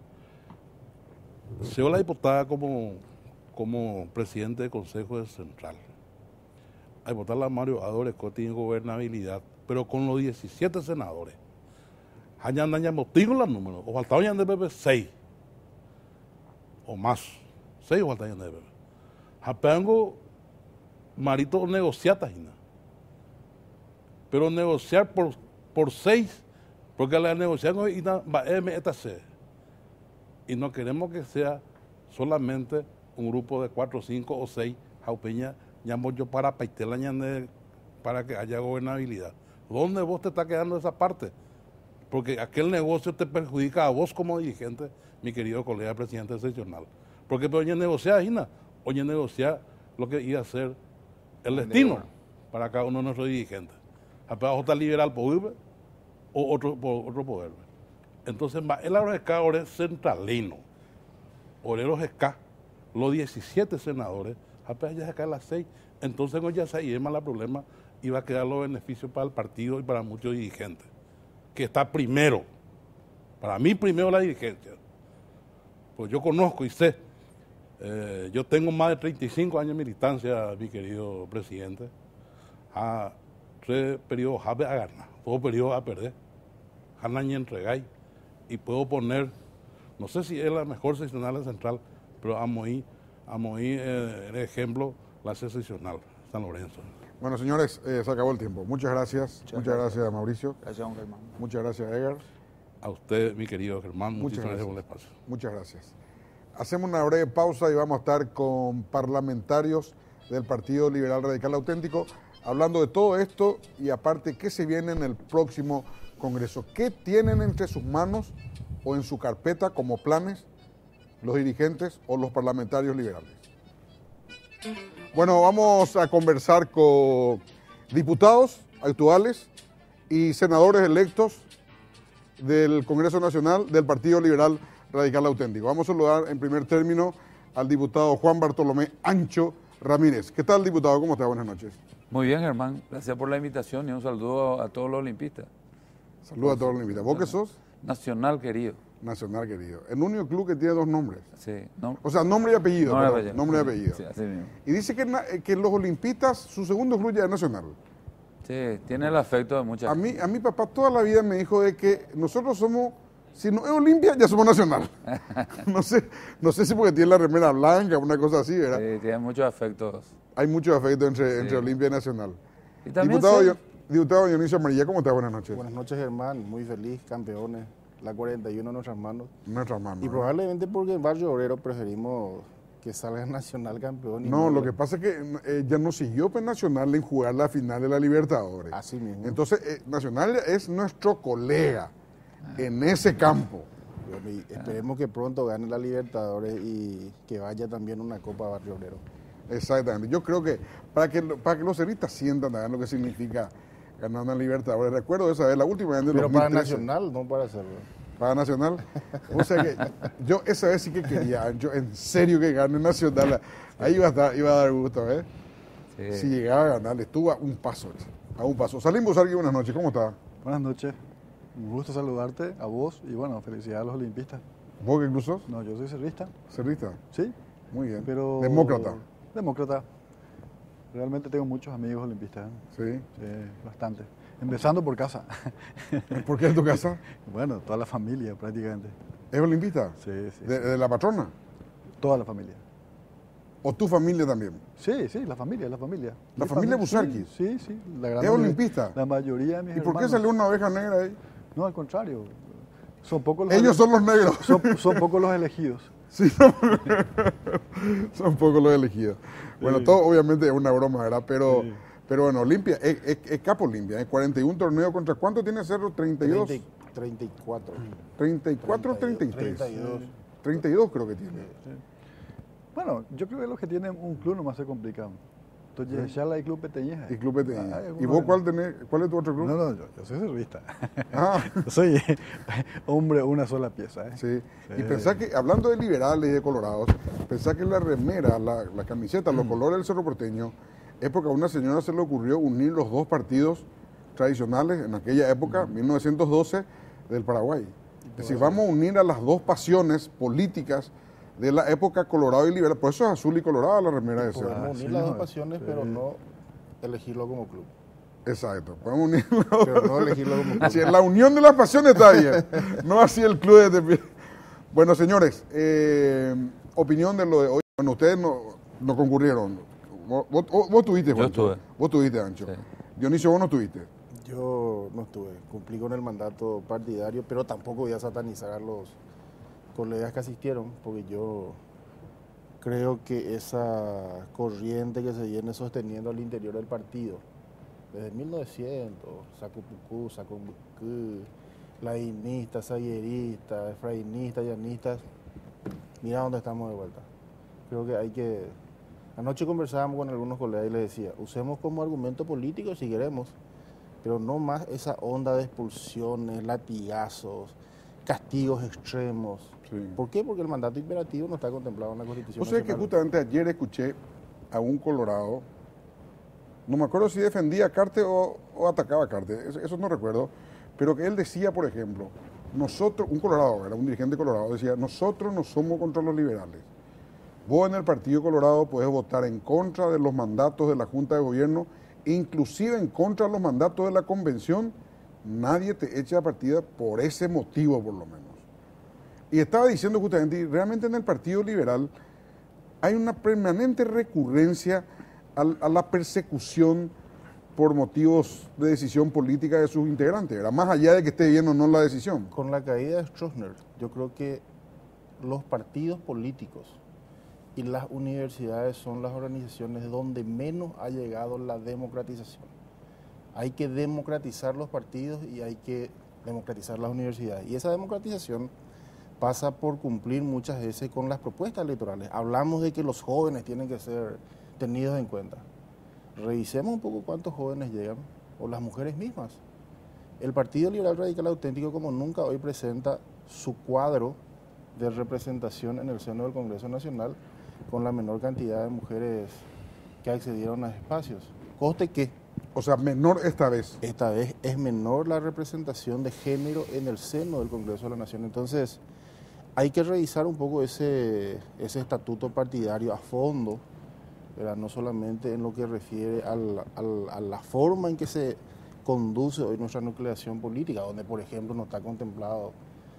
sea la diputada como, como presidente del Consejo de Central, a votarla a Mario Adores Cotti en gobernabilidad, pero con los diecisiete senadores. Hayan dañado motivo los números, o faltaban de P P seis, o más, seis o faltaban de P P. Japango, Marito negociata, pero negociar por, por seis, porque la negociación va M eta C. Y no queremos que sea solamente un grupo de cuatro, cinco o seis jaupeñas, llamo yo para paitela, para que haya gobernabilidad. ¿Dónde vos te está quedando esa parte? Porque aquel negocio te perjudica a vos como dirigente, mi querido colega presidente seccional. Porque pero oye negociar, Gina, oye negociar lo que iba a ser el destino para cada uno de nuestros dirigentes. Apenas está liberal por o otro, por otro poder. Entonces, el Aroesca ahora es centralino. Oreros Esca, los diecisiete senadores, apenas ya se caen las seis. Entonces, no ya se llama el problema y va a quedar los beneficios para el partido y para muchos dirigentes. Que está primero. Para mí, primero la dirigencia. Pues yo conozco y sé. Eh, yo tengo más de treinta y cinco años de militancia, mi querido presidente. A tres periodos a ganar, dos periodos a perder. Ganar y entregar. Y puedo poner, no sé si es la mejor seccional central, pero a Moí, a Moí eh, el ejemplo, la seccional, San Lorenzo. Bueno, señores, eh, se acabó el tiempo. Muchas gracias. Muchas, Muchas gracias. gracias, Mauricio. Gracias, don Germán. Muchas gracias, Edgar. A usted, mi querido Germán, muchas muchísimas gracias gracias por el espacio. Muchas gracias. Hacemos una breve pausa y vamos a estar con parlamentarios del Partido Liberal Radical Auténtico hablando de todo esto y aparte qué se viene en el próximo Congreso. ¿Qué tienen entre sus manos o en su carpeta como planes los dirigentes o los parlamentarios liberales? Bueno, vamos a conversar con diputados actuales y senadores electos del Congreso Nacional del Partido Liberal Radical Auténtico. Vamos a saludar en primer término al diputado Juan Bartolomé Ancho Ramírez. ¿Qué tal, diputado? ¿Cómo está? Buenas noches. Muy bien, Germán. Gracias por la invitación y un saludo a todos los olimpistas. Saludos a todos los olimpistas. ¿Vos qué sos? Nacional querido. Nacional querido. El único club que tiene dos nombres. Sí. No, o sea, nombre y apellido. Nombre, perdón, apellido. nombre y apellido. Sí, así mismo. Y dice que, que los olimpistas, su segundo club ya es Nacional. Sí, tiene el afecto de mucha a gente. mí, a mi papá toda la vida me dijo de que nosotros somos, si no es Olimpia, ya somos Nacional. no sé no sé si porque tiene la remera blanca, una cosa así, ¿verdad? Sí, tiene muchos afectos. Hay mucho afecto entre, sí. entre Olimpia y Nacional. Y también diputado, yo, diputado Dionisio Amarilla, ¿cómo está? Buenas noches. Buenas noches, Germán. Muy feliz, campeones. La cuarenta y uno en nuestras manos. Nuestras manos. Y probablemente porque en Barrio Obrero preferimos que salga Nacional campeón. Y no, no, lo que pasa es que eh, ya no siguió pues, Nacional en jugar la final de la Libertadores. Así mismo. Entonces, eh, Nacional es nuestro colega ah. en ese campo. Bueno, y esperemos que pronto gane la Libertadores y que vaya también una Copa Barrio Obrero. Exactamente. Yo creo que para que, para que los ceristas sientan también lo que significa ganar una Libertadores. Recuerdo esa vez, la última vez de Pero dos mil trece. para Nacional, no para hacerlo. para Nacional. O sea que yo esa vez sí que quería, Ancho, en serio que gane Nacional. Ahí iba a, estar, iba a dar gusto, ¿eh? Sí. Si llegaba a ganar, estuvo a un paso, a un paso. Salimos, alguien, buenas noches, ¿cómo está? Buenas noches, un gusto saludarte a vos y bueno, felicidades a los olimpistas. ¿Vos qué incluso? No, yo soy cerrista. ¿Cerrista? Sí. Muy bien. Pero... ¿Demócrata? Demócrata. Realmente tengo muchos amigos olimpistas. ¿eh? Sí. Sí, bastante. Empezando por casa. ¿Por qué en tu casa? Bueno, toda la familia prácticamente. ¿Es olimpista? Sí, sí. ¿De, sí. de la patrona? Toda la familia. ¿O tu familia también? Sí, sí, la familia, la familia. ¿La Mi familia fami- Busarquis? Sí, sí. La gran ¿Es mayoría- olimpista? La mayoría de mis ¿Y por qué hermanos. salió una oveja negra ahí? No, al contrario. Son pocos los Ellos ele- son los negros. Son, son pocos los elegidos. Sí, son, son pocos los elegidos. Bueno, Sí. todo obviamente es una broma, ¿verdad? Pero, Sí. pero bueno, Olimpia, es, es, es capo Olimpia, ¿eh? cuarenta y uno torneos contra ¿cuánto tiene Cerro? ¿treinta y dos? treinta y cuatro. ¿treinta y cuatro o treinta y tres? treinta y dos. treinta y dos creo que tiene. Bueno, yo creo que los que tienen un club nomás se complican. Entonces, ya la Club Peteñeja. Y Club Peteña. Ah, es ¿Y uno vos de- cuál tenés? ¿Cuál es tu otro club? No, no, yo, yo soy cervista. Ah. Yo soy hombre una sola pieza. ¿eh? Sí. Y Sí. pensá que, hablando de liberales y de colorados, pensá que la remera, la, la camiseta, los colores del Cerro Porteño, es porque a una señora se le ocurrió unir los dos partidos tradicionales en aquella época, mil novecientos doce, del Paraguay. Es decir, vamos a unir a las dos pasiones políticas de la época colorado y liberal. Por eso es azul y colorado la remera de Cerro. Podemos unir sí, las no, dos pasiones, pero sí. no elegirlo como club. Exacto, podemos unir las Pero dos. no elegirlo como club. Así es, la unión de las pasiones está bien, no así el club de Tepi. Bueno, señores, eh, opinión de lo de hoy. Bueno, ustedes no, no concurrieron. Vos, vos, vos tuviste, Yo Juancho. estuve. Vos tuviste, Ancho. Sí. Dionisio, vos no tuviste. Yo no estuve, cumplí con el mandato partidario, pero tampoco voy a satanizar a los colegas que asistieron, porque yo creo que esa corriente que se viene sosteniendo al interior del partido, desde mil novecientos, Sacupucú, Sacumbucú, lainistas, sayeristas, efrainistas, llanistas, mira dónde estamos de vuelta. Creo que hay que... Anoche conversábamos con algunos colegas y les decía, usemos como argumento político si queremos, pero no más esa onda de expulsiones, latigazos, castigos extremos. Sí. ¿Por qué? Porque el mandato imperativo no está contemplado en la Constitución Vos sabés que Nacional. justamente ayer escuché a un colorado, no me acuerdo si defendía a Carte o, o atacaba a Carte, eso, eso no recuerdo, pero que él decía, por ejemplo, nosotros, un colorado, era un dirigente colorado, decía, nosotros no somos contra los liberales. Vos en el Partido Colorado podés votar en contra de los mandatos de la Junta de Gobierno, inclusive en contra de los mandatos de la Convención, nadie te echa partida por ese motivo, por lo menos. Y estaba diciendo justamente, y realmente en el Partido Liberal hay una permanente recurrencia al- a, la persecución por motivos de decisión política de sus integrantes, ¿verdad? Más allá de que esté bien o no la decisión. Con la caída de Stroessner, yo creo que los partidos políticos y las universidades son las organizaciones donde menos ha llegado la democratización. Hay que democratizar los partidos y hay que democratizar las universidades. Y esa democratización pasa por cumplir muchas veces con las propuestas electorales. Hablamos de que los jóvenes tienen que ser tenidos en cuenta. Revisemos un poco cuántos jóvenes llegan, o las mujeres mismas. El Partido Liberal Radical Auténtico, como nunca hoy, presenta su cuadro de representación en el seno del Congreso Nacional con la menor cantidad de mujeres que accedieron a espacios. Coste que O sea, menor esta vez. esta vez es menor la representación de género en el seno del Congreso de la Nación. Entonces, hay que revisar un poco ese, ese estatuto partidario a fondo, ¿verdad? No solamente en lo que refiere al, al, a la forma en que se conduce hoy nuestra nucleación política, donde, por ejemplo, no está contemplado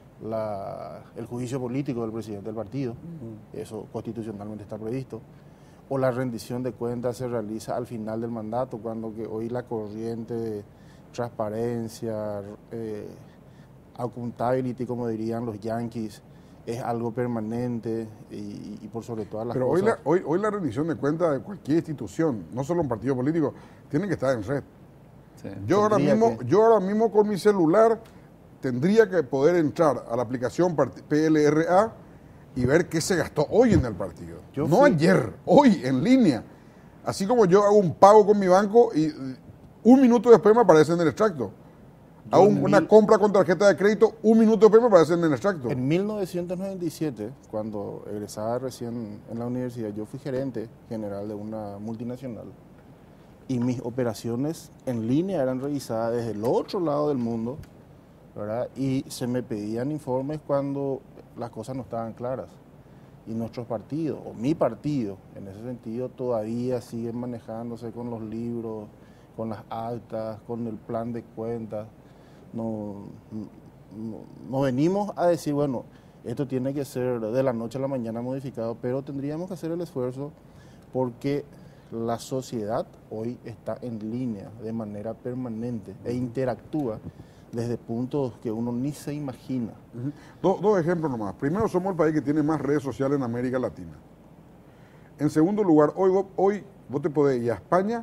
la, el juicio político del presidente del partido, eso constitucionalmente está previsto, o la rendición de cuentas se realiza al final del mandato, cuando que hoy la corriente de transparencia, eh, accountability, como dirían los yanquis, es algo permanente y, y por sobre todas las Pero hoy cosas. la, hoy, hoy la rendición de cuentas de cualquier institución, no solo un partido político, tiene que estar en red. Sí. Yo ahora, Tendría mismo, que- yo ahora mismo con mi celular tendría que poder entrar a la aplicación part- P L R A y ver qué se gastó hoy en el partido. Yo no fui- ayer, hoy, en línea. Así como yo hago un pago con mi banco y eh, un minuto después me aparece en el extracto. a un- una mil- compra con tarjeta de crédito, un minuto después me parece en el extracto. En mil novecientos noventa y siete, cuando egresaba recién en la universidad, yo fui gerente general de una multinacional y mis operaciones en línea eran revisadas desde el otro lado del mundo, ¿verdad? Y se me pedían informes cuando las cosas no estaban claras. Y nuestros partidos, o mi partido, en ese sentido, todavía siguen manejándose con los libros, con las actas, con el plan de cuentas. No, no, no venimos a decir, bueno, esto tiene que ser de la noche a la mañana modificado, pero tendríamos que hacer el esfuerzo porque la sociedad hoy está en línea de manera permanente e interactúa desde puntos que uno ni se imagina. Ujú. Do- dos ejemplos nomás. Primero, somos el país que tiene más redes sociales en América Latina. En segundo lugar, hoy, vos- hoy vos te podés ir a España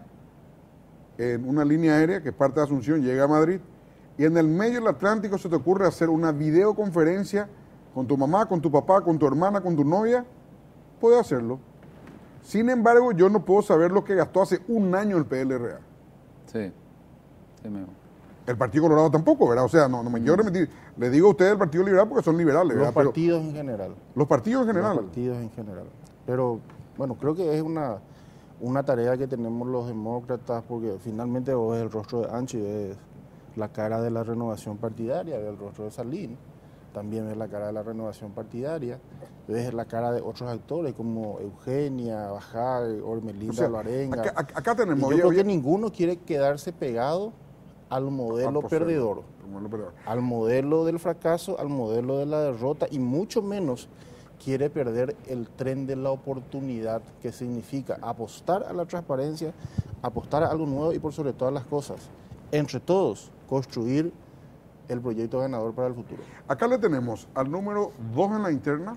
en una línea aérea que parte de Asunción, llega a Madrid, y en el medio del Atlántico se te ocurre hacer una videoconferencia con tu mamá, con tu papá, con tu hermana, con tu novia, puedes hacerlo. Sin embargo, yo no puedo saber lo que gastó hace un año el P L R A. Sí, sí mismo. El Partido Colorado tampoco, ¿verdad? O sea, no, no me quiero remitir. Le digo a ustedes el Partido Liberal porque son liberales, Los ¿verdad? Pero partidos en general. los partidos en general. Los partidos en general. Pero, bueno, creo que es una, una tarea que tenemos los demócratas, porque finalmente vos ves el rostro de Anchi, ves la cara de la renovación partidaria, ves el rostro de Salín, también ves la cara de la renovación partidaria, ves la cara de otros actores como Eugenia, Bajal, Ormelinda, O sea, Loarenga. acá, acá- acá Y tenemos... yo oye, creo oye, que ninguno quiere quedarse pegado al modelo al poseer, perdedor. al modelo perdedor. Al modelo del fracaso, al modelo de la derrota y mucho menos quiere perder el tren de la oportunidad, que significa apostar a la transparencia, apostar a algo nuevo y por sobre todas las cosas, entre todos, construir el proyecto ganador para el futuro. Acá le tenemos al número dos en la interna,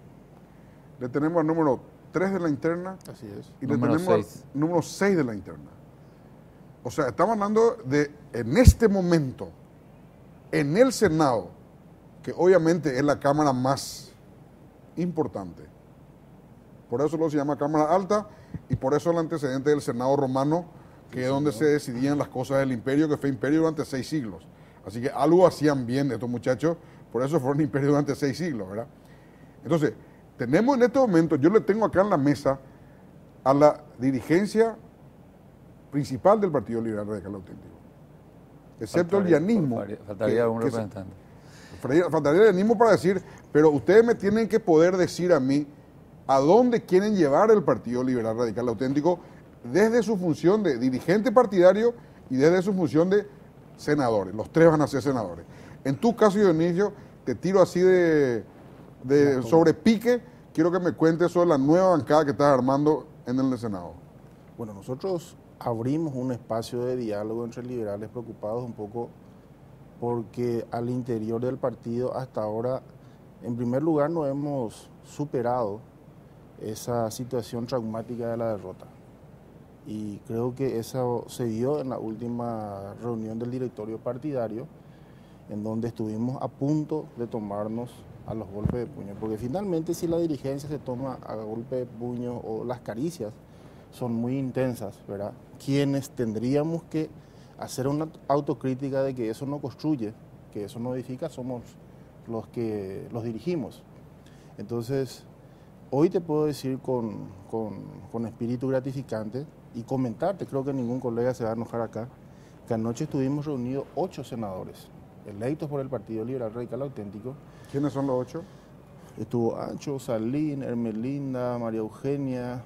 le tenemos al número tres de la interna Así es. y Número le tenemos seis. al número seis de la interna. O sea, estamos hablando de, en este momento, en el Senado, que obviamente es la Cámara más importante. Por eso lo se llama Cámara Alta y por eso el antecedente del Senado romano, que es donde se decidían las cosas del imperio, que fue imperio durante seis siglos. Así que algo hacían bien estos muchachos, por eso fueron imperio durante seis siglos, ¿verdad? Entonces, tenemos en este momento, yo le tengo acá en la mesa a la dirigencia principal del Partido Liberal Radical Auténtico, excepto el Faltaría- llanismo. faltaría- Faltaría que- algún que se- representante. Faltaría, faltaría el llanismo para decir, pero ustedes me tienen que poder decir a mí a dónde quieren llevar el Partido Liberal Radical Auténtico desde su función de dirigente partidario y desde su función de senadores. Los tres van a ser senadores. En tu caso, Dionisio, te tiro así de, de sobre pique, quiero que me cuentes sobre la nueva bancada que estás armando en el Senado. Bueno, nosotros abrimos un espacio de diálogo entre liberales preocupados un poco porque al interior del partido hasta ahora, en primer lugar, no hemos superado esa situación traumática de la derrota. Y creo que eso se dio en la última reunión del directorio partidario, en donde estuvimos a punto de tomarnos a los golpes de puño. Porque finalmente si la dirigencia se toma a golpe de puño o las caricias son muy intensas, ¿verdad? Quienes tendríamos que hacer una autocrítica de que eso no construye, que eso no edifica, somos los que los dirigimos. Entonces, hoy te puedo decir con, con, con espíritu gratificante y comentarte, creo que ningún colega se va a enojar acá, que anoche estuvimos reunidos ocho senadores electos por el Partido Liberal Radical Auténtico. ¿Quiénes son los ocho? Estuvo Ancho, Salín, Hermelinda, María Eugenia,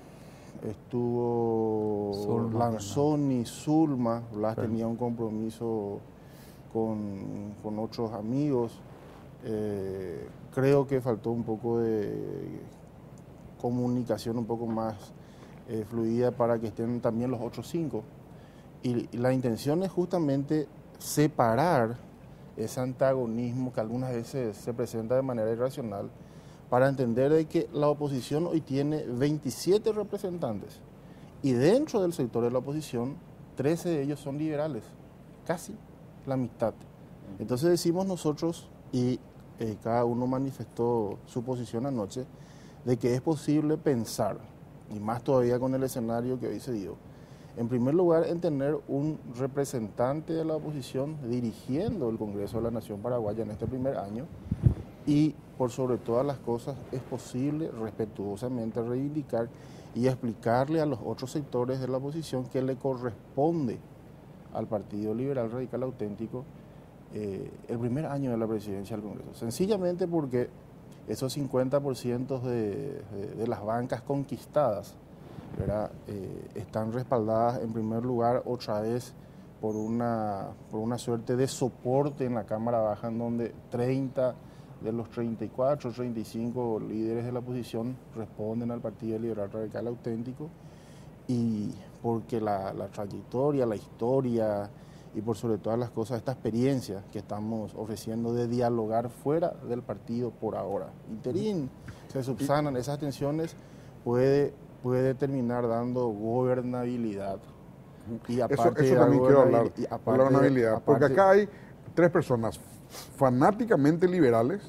estuvo Zulma, Lanzoni, Zulma, Blas Sí. tenía un compromiso con, con otros amigos. Eh, creo que faltó un poco de comunicación un poco más eh, fluida para que estén también los otros cinco. Y, y la intención es justamente separar ese antagonismo que algunas veces se presenta de manera irracional para entender de que la oposición hoy tiene veintisiete representantes y dentro del sector de la oposición trece de ellos son liberales, casi la mitad. Entonces decimos nosotros, y eh, cada uno manifestó su posición anoche, de que es posible pensar, y más todavía con el escenario que hoy se dio, En primer lugar, en tener un representante de la oposición dirigiendo el Congreso de la Nación Paraguaya en este primer año y, por sobre todas las cosas, es posible respetuosamente reivindicar y explicarle a los otros sectores de la oposición que le corresponde al Partido Liberal Radical Auténtico eh, el primer año de la presidencia del Congreso. Sencillamente porque esos cincuenta por ciento de, de, de las bancas conquistadas, ¿verdad? Eh, están respaldadas en primer lugar otra vez por una, por una suerte de soporte en la Cámara Baja, en donde treinta de los treinta y cuatro, treinta y cinco líderes de la oposición responden al Partido Liberal Radical Auténtico, y porque la, la trayectoria, la historia y por sobre todas las cosas esta experiencia que estamos ofreciendo de dialogar fuera del partido por ahora, interín, se subsanan esas tensiones, puede, puede terminar dando gobernabilidad. Y aparte eso, eso también quiero hablar, y aparte, de la gobernabilidad, aparte, porque acá hay tres personas fanáticamente liberales,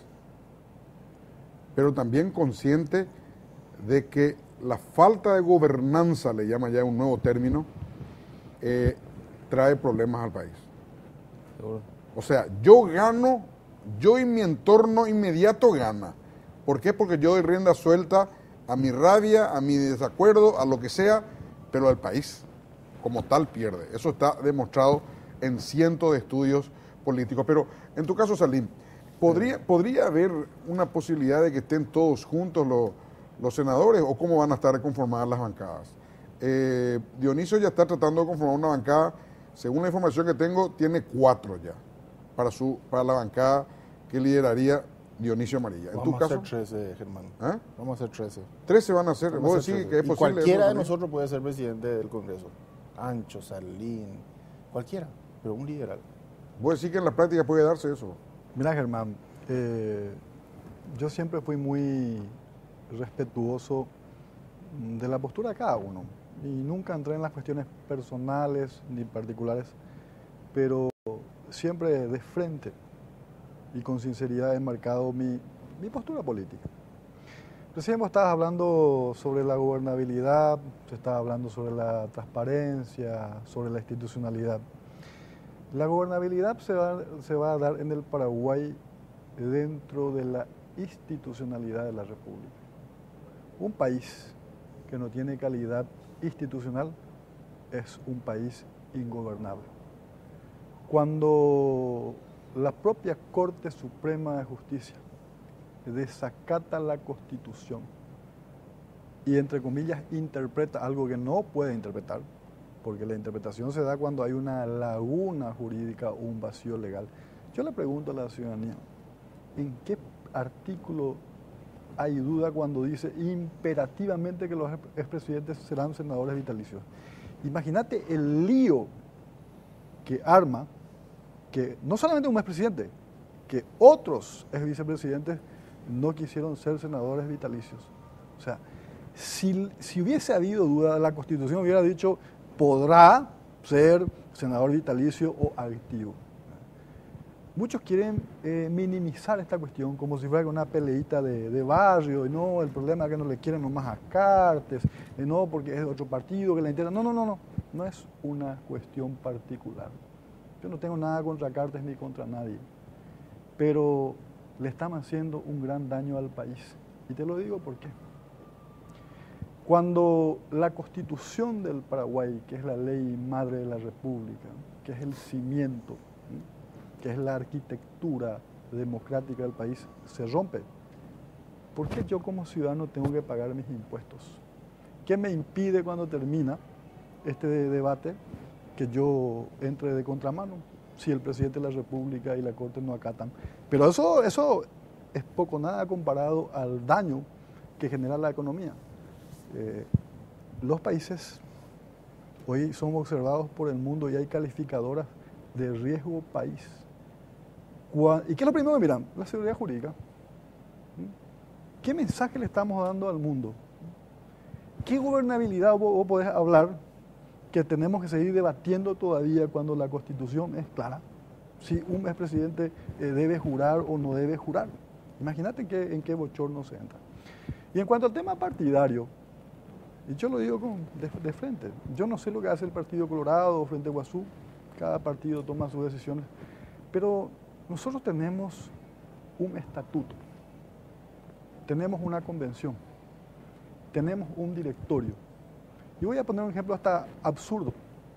pero también conscientes de que la falta de gobernanza, le llama ya un nuevo término, eh, trae problemas al país. Seguro. O sea, yo gano, yo y mi entorno inmediato gana. ¿Por qué? Porque yo doy rienda suelta a mi rabia, a mi desacuerdo, a lo que sea, pero el país como tal pierde. Eso está demostrado en cientos de estudios políticos. Pero en tu caso, Salim, ¿podría, ¿podría haber una posibilidad de que estén todos juntos los, los senadores, o cómo van a estar conformadas las bancadas? Eh, Dionisio ya está tratando de conformar una bancada, según la información que tengo, tiene cuatro ya para, su, para la bancada que lideraría Dionisio Amarilla. ¿En Vamos tu caso? a hacer trece, Germán. ¿Eh? Vamos a hacer trece. trece van a ser. Vamos a ¿Vos hacer decís trece. que es Y posible? cualquiera de ¿no? nosotros puede ser presidente del Congreso. Ancho, Salín, cualquiera, pero un liberal. ¿Vos decís que en la práctica puede darse eso? Mira, Germán, eh, yo siempre fui muy respetuoso de la postura de cada uno y nunca entré en las cuestiones personales ni particulares, pero siempre de frente y con sinceridad he marcado mi, mi postura política. Recién vos estabas hablando sobre la gobernabilidad, se estaba hablando sobre la transparencia, sobre la institucionalidad. La gobernabilidad se va, se va a dar en el Paraguay dentro de la institucionalidad de la República. Un país que no tiene calidad institucional es un país ingobernable. Cuando la propia Corte Suprema de Justicia desacata la Constitución y, entre comillas, interpreta algo que no puede interpretar, porque la interpretación se da cuando hay una laguna jurídica o un vacío legal. Yo le pregunto a la ciudadanía, ¿en qué artículo hay duda cuando dice imperativamente que los expresidentes serán senadores vitalicios? Imagínate el lío que arma que no solamente un expresidente, que otros ex vicepresidentes no quisieron ser senadores vitalicios. O sea, si, si hubiese habido duda, la Constitución hubiera dicho podrá ser senador vitalicio o activo. Muchos quieren eh, minimizar esta cuestión como si fuera una peleita de, de barrio, y no, el problema es que no le quieren nomás a Cartes, y no, porque es de otro partido que le interesa. No, no, no, no, no es una cuestión particular. Yo no tengo nada contra Cartes ni contra nadie, pero le están haciendo un gran daño al país. Y te lo digo por qué. Cuando la Constitución del Paraguay, que es la ley madre de la República, que es el cimiento, que es la arquitectura democrática del país, se rompe, ¿por qué yo como ciudadano tengo que pagar mis impuestos? ¿Qué me impide cuando termina este debate que yo entre de contramano si el presidente de la República y la Corte no acatan? Pero eso, eso es poco nada comparado al daño que genera la economía. Eh, los países hoy son observados por el mundo y hay calificadoras de riesgo país. ¿Y qué es lo primero que miran? La seguridad jurídica. ¿Qué mensaje le estamos dando al mundo? ¿Qué gobernabilidad vos, vos podés hablar que tenemos que seguir debatiendo todavía cuando la Constitución es clara? Si un expresidente eh, debe jurar o no debe jurar. Imagínate en qué, en qué bochorno se entra. Y en cuanto al tema partidario, Y yo lo digo con, de, de frente. Yo no sé lo que hace el Partido Colorado frente a Guazú. Cada partido toma sus decisiones. Pero nosotros tenemos un estatuto. Tenemos una convención. Tenemos un directorio. Y voy a poner un ejemplo hasta absurdo.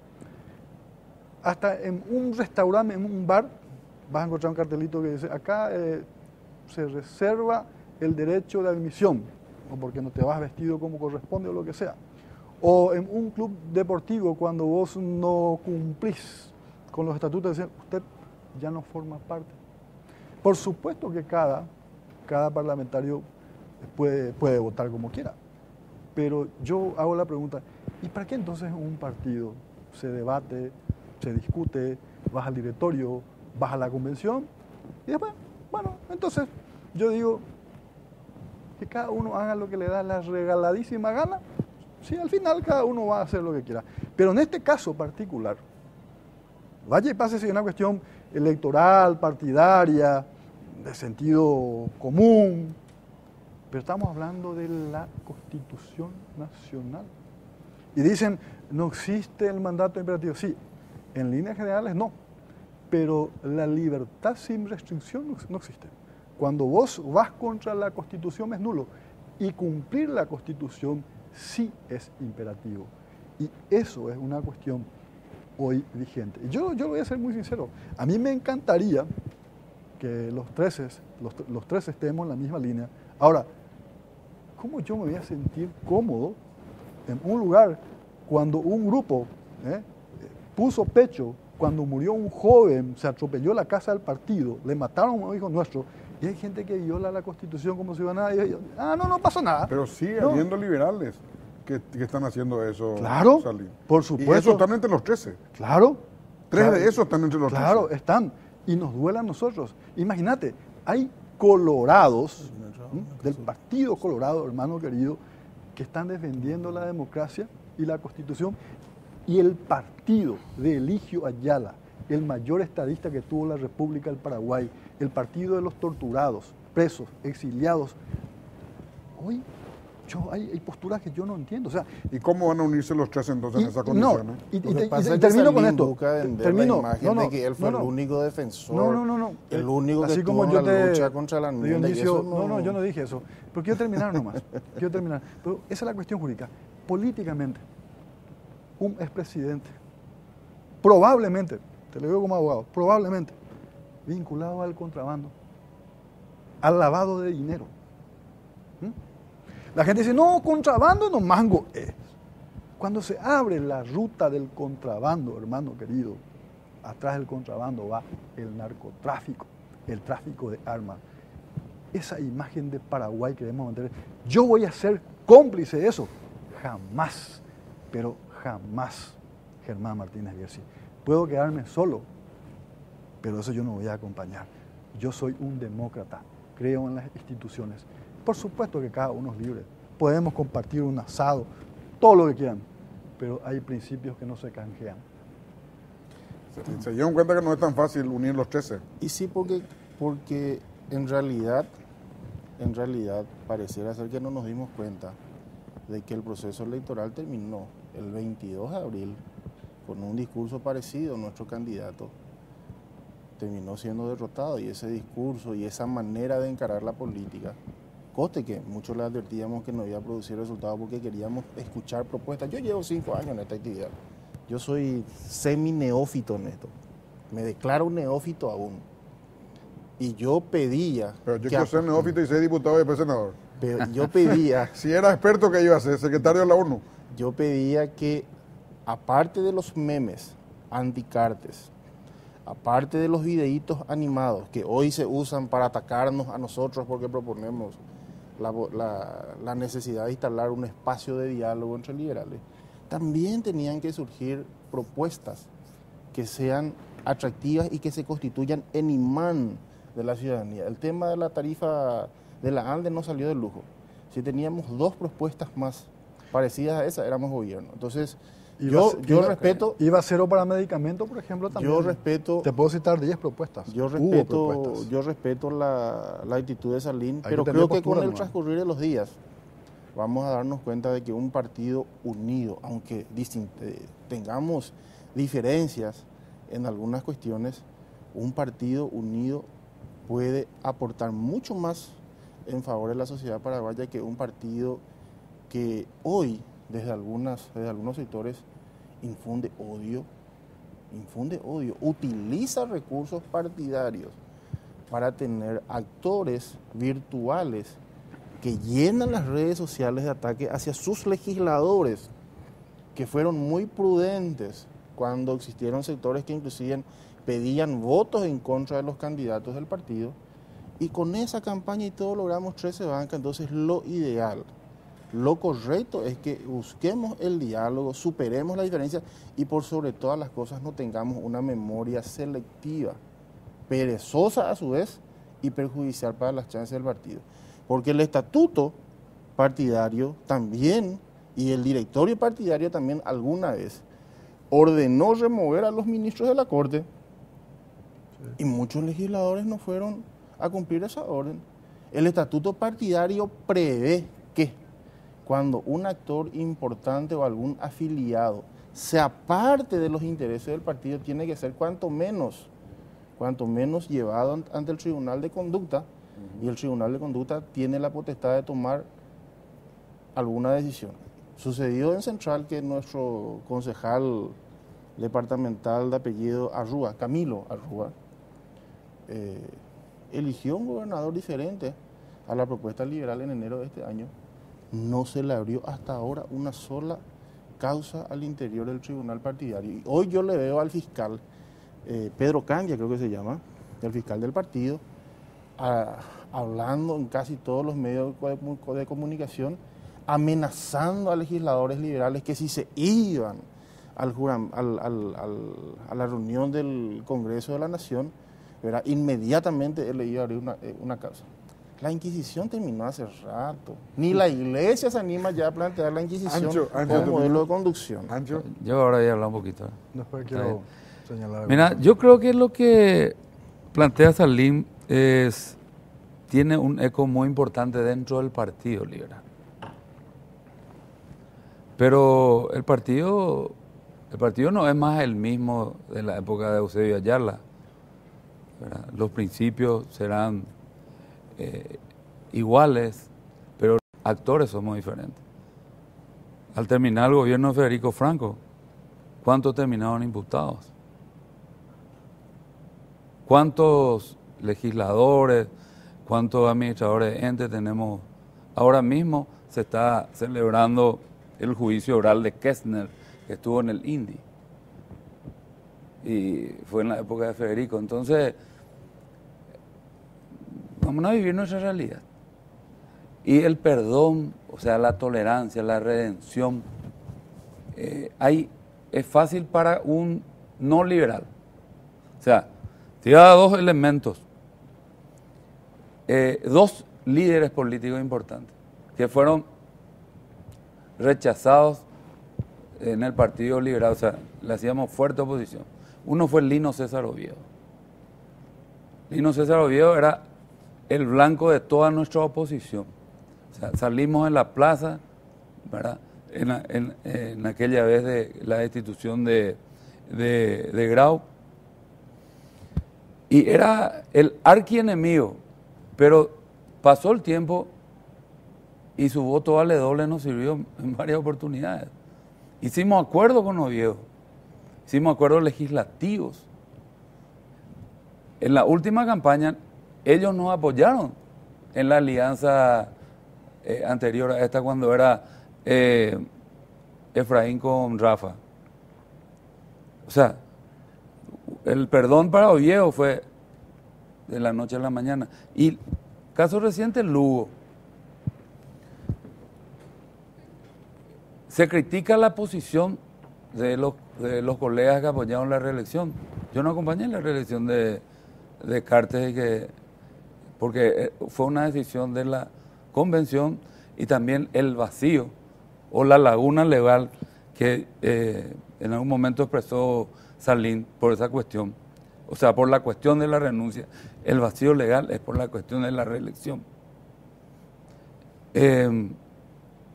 Hasta en un restaurante, en un bar, vas a encontrar un cartelito que dice, acá eh, se reserva el derecho de admisión, o porque no te vas vestido como corresponde o lo que sea. O en un club deportivo, cuando vos no cumplís con los estatutos, dicen, usted ya no forma parte. Por supuesto que cada, cada parlamentario puede, puede votar como quiera, pero yo hago la pregunta, ¿y para qué entonces un partido se debate, se discute, vas al directorio, vas a la convención y después, bueno, entonces yo digo que cada uno haga lo que le da la regaladísima gana? Sí, al final cada uno va a hacer lo que quiera. Pero en este caso particular, vaya y pase si es una cuestión electoral, partidaria, de sentido común, pero estamos hablando de la Constitución Nacional. Y dicen, no existe el mandato imperativo. Sí, en líneas generales no, pero la libertad sin restricción no, no existe. Cuando vos vas contra la Constitución es nulo, y cumplir la Constitución sí es imperativo. Y eso es una cuestión hoy vigente. Yo, yo voy a ser muy sincero, a mí me encantaría que los tres, los, los tres estemos en la misma línea. Ahora, ¿cómo yo me voy a sentir cómodo en un lugar cuando un grupo eh, puso pecho, cuando murió un joven, se atropelló la casa del partido, le mataron a un hijo nuestro, y hay gente que viola la Constitución como si hubiera nada, y yo, ah, no, no pasó nada. Pero sigue no. habiendo liberales que, que están haciendo eso. Claro, Salim. por supuesto. Y esos están entre los trece. Claro. Tres claro, de esos están entre los Claro, trece. están. Y nos duele a nosotros. Imagínate, hay colorados ¿m? del Partido Colorado, hermano querido, que están defendiendo la democracia y la Constitución, y el partido de Eligio Ayala, el mayor estadista que tuvo la República del Paraguay, el partido de los torturados, presos, exiliados. Hoy yo, hay, hay posturas que yo no entiendo. O sea, ¿y cómo van a unirse los tres entonces y, en esa no, condición? ¿no? y, y, Lo y, que y, pasa y es que termino con Salim esto. busca vender Termino. la imagen No, no, de que él fue no, no. el único defensor, No, no, no, no. el único que Así estuvo como en yo la te, lucha contra la enmienda. Y Dionisio, eso no, no, no, yo no dije eso. Pero quiero terminar nomás. quiero terminar. Pero esa es la cuestión jurídica. Políticamente, un expresidente, probablemente, te lo digo como abogado, probablemente, vinculado al contrabando, al lavado de dinero. ¿Mm? La gente dice, no, contrabando no mango es. Cuando se abre la ruta del contrabando, hermano querido, atrás del contrabando va el narcotráfico, el tráfico de armas. Esa imagen de Paraguay que debemos mantener, yo voy a ser cómplice de eso. Jamás, pero jamás, Germán Martínez Bierzi. Puedo quedarme solo, pero eso yo no voy a acompañar. Yo soy un demócrata, creo en las instituciones. Por supuesto que cada uno es libre. Podemos compartir un asado, todo lo que quieran, pero hay principios que no se canjean. Se, se dieron cuenta que no es tan fácil unir los trece. Y sí, porque, porque en realidad, en realidad pareciera ser que no nos dimos cuenta de que el proceso electoral terminó el veintidós de abril con un discurso parecido. Nuestro candidato terminó siendo derrotado, y ese discurso y esa manera de encarar la política, coste que muchos le advertíamos que no iba a producir resultados porque queríamos escuchar propuestas. Yo llevo cinco años en esta actividad. Yo soy semi-neófito en esto. Me declaro un neófito aún. Y yo pedía... Pero yo que quiero a- ser neófito y ser diputado y después senador. Pero yo pedía, Si era experto, ¿qué iba a ser? Secretario de la ONU. yo pedía que, aparte de los memes anticartes, aparte de los videitos animados que hoy se usan para atacarnos a nosotros porque proponemos la, vo- la- la necesidad de instalar un espacio de diálogo entre liberales, también tenían que surgir propuestas que sean atractivas y que se constituyan en imán de la ciudadanía. El tema de la tarifa de la ANDE no salió de lujo. Si teníamos dos propuestas más parecidas a esa, éramos gobierno. Entonces, Iba a yo, ser- yo iba- respeto... Iba cero para medicamentos, por ejemplo, también. Yo respeto, Te puedo citar diez propuestas. yo Hubo respeto, propuestas. yo respeto la, la actitud de Salim, que pero tener creo que postura con el nomás. transcurrir de los días vamos a darnos cuenta de que un partido unido, aunque distin- eh, tengamos diferencias en algunas cuestiones, un partido unido puede aportar mucho más en favor de la sociedad paraguaya que un partido que hoy, desde, algunas, desde algunos sectores, infunde odio, infunde odio, utiliza recursos partidarios para tener actores virtuales que llenan las redes sociales de ataque hacia sus legisladores, que fueron muy prudentes cuando existieron sectores que inclusive pedían votos en contra de los candidatos del partido, y con esa campaña y todo logramos trece bancas. Entonces lo ideal, lo correcto es que busquemos el diálogo, superemos la diferencia y por sobre todas las cosas no tengamos una memoria selectiva, perezosa a su vez y perjudicial para las chances del partido. Porque el estatuto partidario también y el directorio partidario también alguna vez ordenó remover a los ministros de la Corte, sí, y muchos legisladores no fueron a cumplir esa orden. El estatuto partidario prevé que cuando un actor importante o algún afiliado se aparte de los intereses del partido, tiene que ser cuanto menos, cuanto menos llevado ante el Tribunal de Conducta, uh-huh, y el Tribunal de Conducta tiene la potestad de tomar alguna decisión. Sucedió en Central que nuestro concejal departamental de apellido Arrúa, Camilo Arrúa, eh, eligió un gobernador diferente a la propuesta liberal en enero de este año. No se le abrió hasta ahora una sola causa al interior del tribunal partidario. Y hoy yo le veo al fiscal, eh, Pedro Candia creo que se llama, el fiscal del partido, a, hablando en casi todos los medios de, de comunicación, amenazando a legisladores liberales que si se iban al, juram, al, al, al, a la reunión del Congreso de la Nación, ¿verdad?, inmediatamente él le iba a abrir una, una causa. La Inquisición terminó hace rato. Ni la Iglesia se anima ya a plantear la Inquisición Ancho, Ancho, como modelo de conducción. Ancho. Yo ahora voy a hablar un poquito. Después quiero señalar. Mira, yo creo que lo que plantea Salim es, tiene un eco muy importante dentro del Partido Liberal. Pero el partido, el partido no es más el mismo de la época de Eusebio Ayala, ¿verdad? Los principios serán eh, iguales, pero los actores somos diferentes. Al terminar el gobierno de Federico Franco, ¿cuántos terminaron imputados? ¿Cuántos legisladores, cuántos administradores de entes tenemos? Ahora mismo se está celebrando el juicio oral de Kessner, que estuvo en el INDI, y fue en la época de Federico. Entonces, vamos a vivir nuestra realidad. Y el perdón, o sea, la tolerancia, la redención, eh, hay, es fácil para un no liberal. O sea, te da dos elementos, eh, dos líderes políticos importantes, que fueron rechazados en el Partido Liberal, o sea, le hacíamos fuerte oposición. Uno fue Lino César Oviedo. Lino César Oviedo era el blanco de toda nuestra oposición. O sea, salimos en la plaza, ¿verdad?, en, en, en aquella vez de la destitución de, de, de Grau, y era el archienemigo, pero pasó el tiempo y su voto vale doble nos sirvió en varias oportunidades. Hicimos acuerdos con Oviedo, hicimos acuerdos legislativos. En la última campaña, ellos nos apoyaron en la alianza eh, anterior a esta, cuando era eh, Efraín con Rafa. O sea, el perdón para Oviedo fue de la noche a la mañana. Y caso reciente, Lugo. Se critica la posición de los, de los colegas que apoyaron la reelección. Yo no acompañé la reelección de, de Cartes, que, porque fue una decisión de la convención, y también el vacío o la laguna legal que eh, en algún momento expresó Salim por esa cuestión. O sea, por la cuestión de la renuncia. El vacío legal es por la cuestión de la reelección. Eh,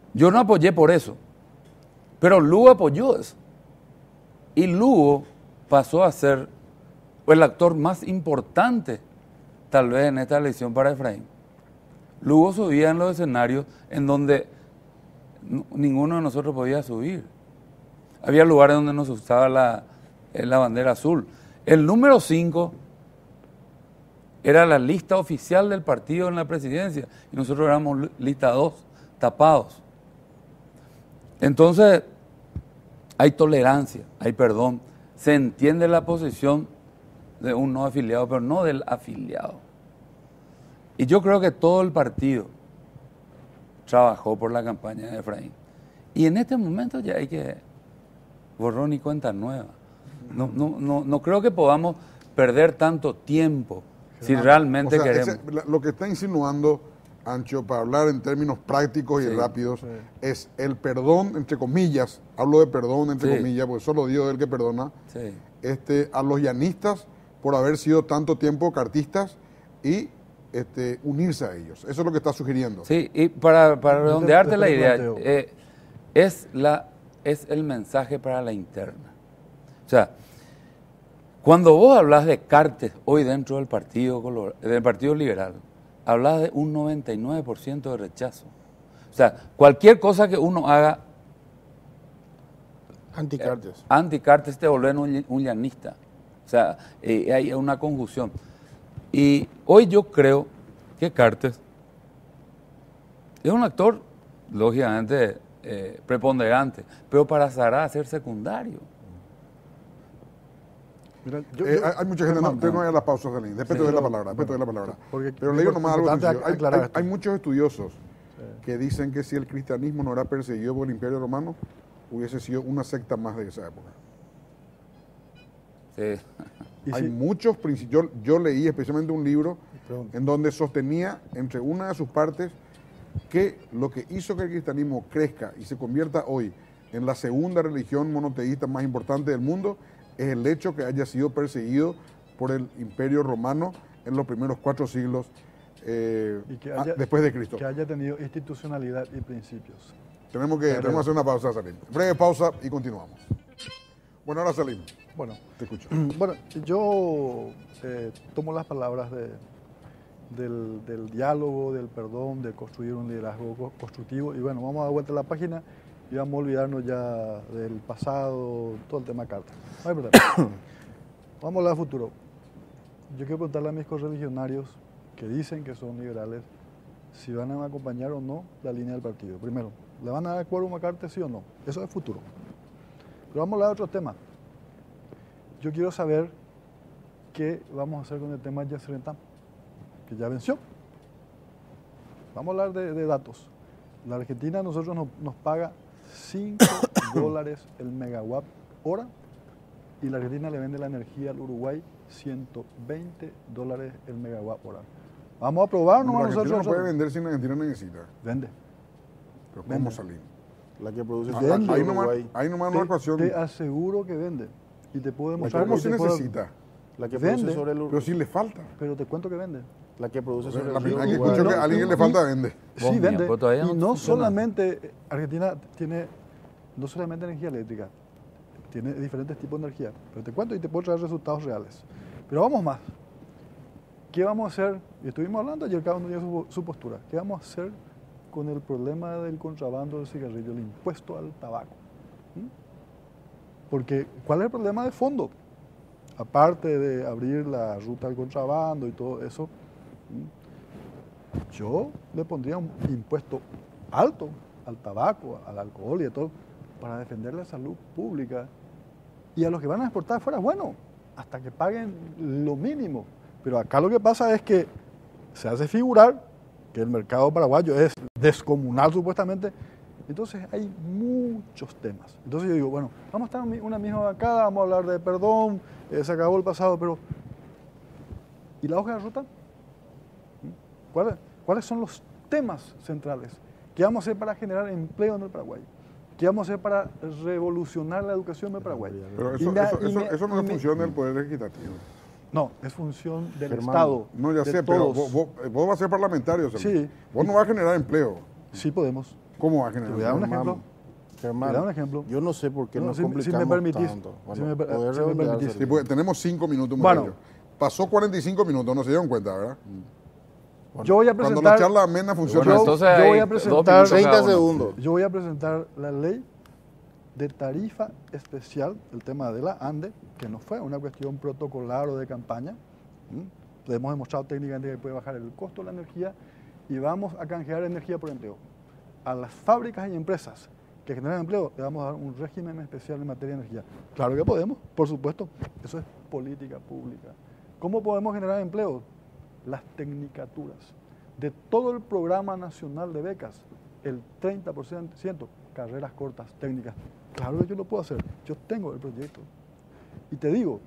Yo no apoyé por eso, pero Lugo apoyó eso. Y Lugo pasó a ser el actor más importante, tal vez, en esta elección para Efraín. Lugo subía en los escenarios en donde ninguno de nosotros podía subir. Había lugares donde no se usaba la, la bandera azul. El número cinco era la lista oficial del partido en la presidencia y nosotros éramos lista dos, tapados. Entonces, hay tolerancia, hay perdón. Se entiende la posición de un no afiliado, pero no del afiliado. Y yo creo que todo el partido trabajó por la campaña de Efraín. Y en este momento ya hay que borrón y cuenta nueva. No, no, no, no creo que podamos perder tanto tiempo si realmente o sea, queremos. Ese, lo que está insinuando, Ancho, para hablar en términos prácticos y Sí, rápidos, sí. es el perdón, entre comillas, hablo de perdón, entre Sí. comillas, porque solo Dios es el que perdona, Sí. este, a los llanistas por haber sido tanto tiempo cartistas y este, unirse a ellos. Eso es lo que está sugiriendo. Sí, y para, para Yo te- redondearte te la idea, planteo. eh, es, la, es el mensaje para la interna. O sea, cuando vos hablas de Cartes hoy dentro del Partido, Color- del partido Liberal, hablas de un noventa y nueve por ciento de rechazo. O sea, cualquier cosa que uno haga Anticartes. anti-Cartes te vuelve un, un llanista. O sea, eh, hay una conjunción. Y hoy yo creo que Cartes es un actor, lógicamente, eh, preponderante, pero para Sara ser secundario. Mira, yo- Eh, yo- hay, hay mucha gente, no, Germán, usted no hay la pausa, Salín. Después te Sí, doy la pero- palabra, después te doy la palabra. porque- Pero le digo nomás algo importante sencillo. Hay, aclarar hay- esto. hay muchos estudiosos que dicen que si el cristianismo no era perseguido por el Imperio Romano, hubiese sido una secta más de esa época. Sí. y Hay si- muchos principios. Yo, yo leí especialmente un libro Pregunta. en donde sostenía entre una de sus partes que lo que hizo que el cristianismo crezca y se convierta hoy en la segunda religión monoteísta más importante del mundo es el hecho que haya sido perseguido por el Imperio Romano en los primeros cuatro siglos eh, y que a- haya- después de Cristo. que haya tenido institucionalidad y principios. Tenemos que, tenemos que hacer una pausa, Salim. Breve pausa y continuamos. Bueno, ahora Salim, Bueno, te escucho. bueno, yo eh, tomo las palabras de, del, del diálogo, del perdón, de construir un liderazgo co- constructivo. Y bueno, vamos a dar vuelta a la página y vamos a olvidarnos ya del pasado, todo el tema carta. No hay problema. Vamos a hablar del futuro. Yo quiero preguntarle a mis correligionarios que dicen que son liberales si van a acompañar o no la línea del partido. Primero, ¿le van a dar quórum a Cartes, sí o no? Eso es futuro. Pero vamos a hablar de otro tema. Yo quiero saber qué vamos a hacer con el tema de Yasser Entam, que ya venció. Vamos a hablar de, de datos. La Argentina a nosotros nos, nos paga cinco dólares el megawatt hora y la Argentina le vende la energía al Uruguay ciento veinte dólares el megawatt hora. Vamos a probar No, nomás la Argentina nosotros. no puede vender si la Argentina necesita. Vende. Pero Vende. ¿cómo Salim? La que produce Ah, Vende. ahí nomás, Uruguay. ahí nomás Te, una ecuación. te aseguro que vende. Y te puedo demostrar ¿Cómo que se te puedo- necesita? La que Vende. produce sobre el Pero Uruguay. si le falta. Pero te cuento que vende. La que produce O sea, sobre la- el río aquí Uruguay. escucho que No, a alguien le y- falta vende. Sí, Vos, vende. pues todavía no y no funciona. solamente Argentina tiene no solamente energía eléctrica, tiene diferentes tipos de energía. Pero te cuento y te puedo traer resultados reales. Pero vamos más. ¿Qué vamos a hacer? Y estuvimos hablando ayer, cada uno dio su, su postura. ¿Qué vamos a hacer con el problema del contrabando del cigarrillo, el impuesto al tabaco? ¿Mm? Porque, ¿cuál es el problema de fondo? Aparte de abrir la ruta al contrabando y todo eso, ¿mm? yo le pondría un impuesto alto al tabaco, al alcohol y a todo, para defender la salud pública. Y a los que van a exportar fuera, bueno, hasta que paguen lo mínimo. Pero acá lo que pasa es que se hace figurar que el mercado paraguayo es descomunal supuestamente. Entonces hay muchos temas. Entonces yo digo, bueno, vamos a estar en una misma bancada, vamos a hablar de perdón, eh, se acabó el pasado, pero ¿y la hoja de ruta? ¿Mm? ¿Cuáles, ¿Cuáles son los temas centrales? ¿Qué vamos a hacer para generar empleo en el Paraguay? ¿Qué vamos a hacer para revolucionar la educación en el Paraguay? Pero Y eso, me- eso, y eso, me- eso no y es me- función del Poder Legislativo. No, es función del Germán, Estado. No, ya de sé, pero todos. vos, vos, vos vas a ser parlamentario, Salim. Sí. Vos no vas a generar empleo. Sí podemos. ¿Cómo va a Te generar? voy a dar un Germán, ejemplo. Germán, Te voy a dar un ejemplo. yo no sé por qué No, nos si- si me complicamos permitís, tanto. si Bueno, me per- poder si me redondear, permitís. Sí, pues, tenemos cinco minutos, Bueno. muchachos. Pasó cuarenta y cinco minutos, no se dieron cuenta, ¿verdad? Yo voy a Cuando presentar, la charla amena funciona. Bueno, yo, entonces yo hay voy a dos presentar, minutos cada treinta uno. segundos. yo voy a presentar la ley de tarifa especial, el tema de la ANDE, que no fue una cuestión protocolar o de campaña. ¿Mm? Le hemos demostrado técnicamente que puede bajar el costo de la energía y vamos a canjear energía por empleo. A las fábricas y empresas que generan empleo le vamos a dar un régimen especial en materia de energía. Claro que podemos, por supuesto. Eso es política pública. ¿Cómo podemos generar empleo? Las tecnicaturas. De todo el programa nacional de becas, el treinta por ciento carreras cortas, técnicas. Claro que yo lo puedo hacer. Yo tengo el proyecto. Y te digo,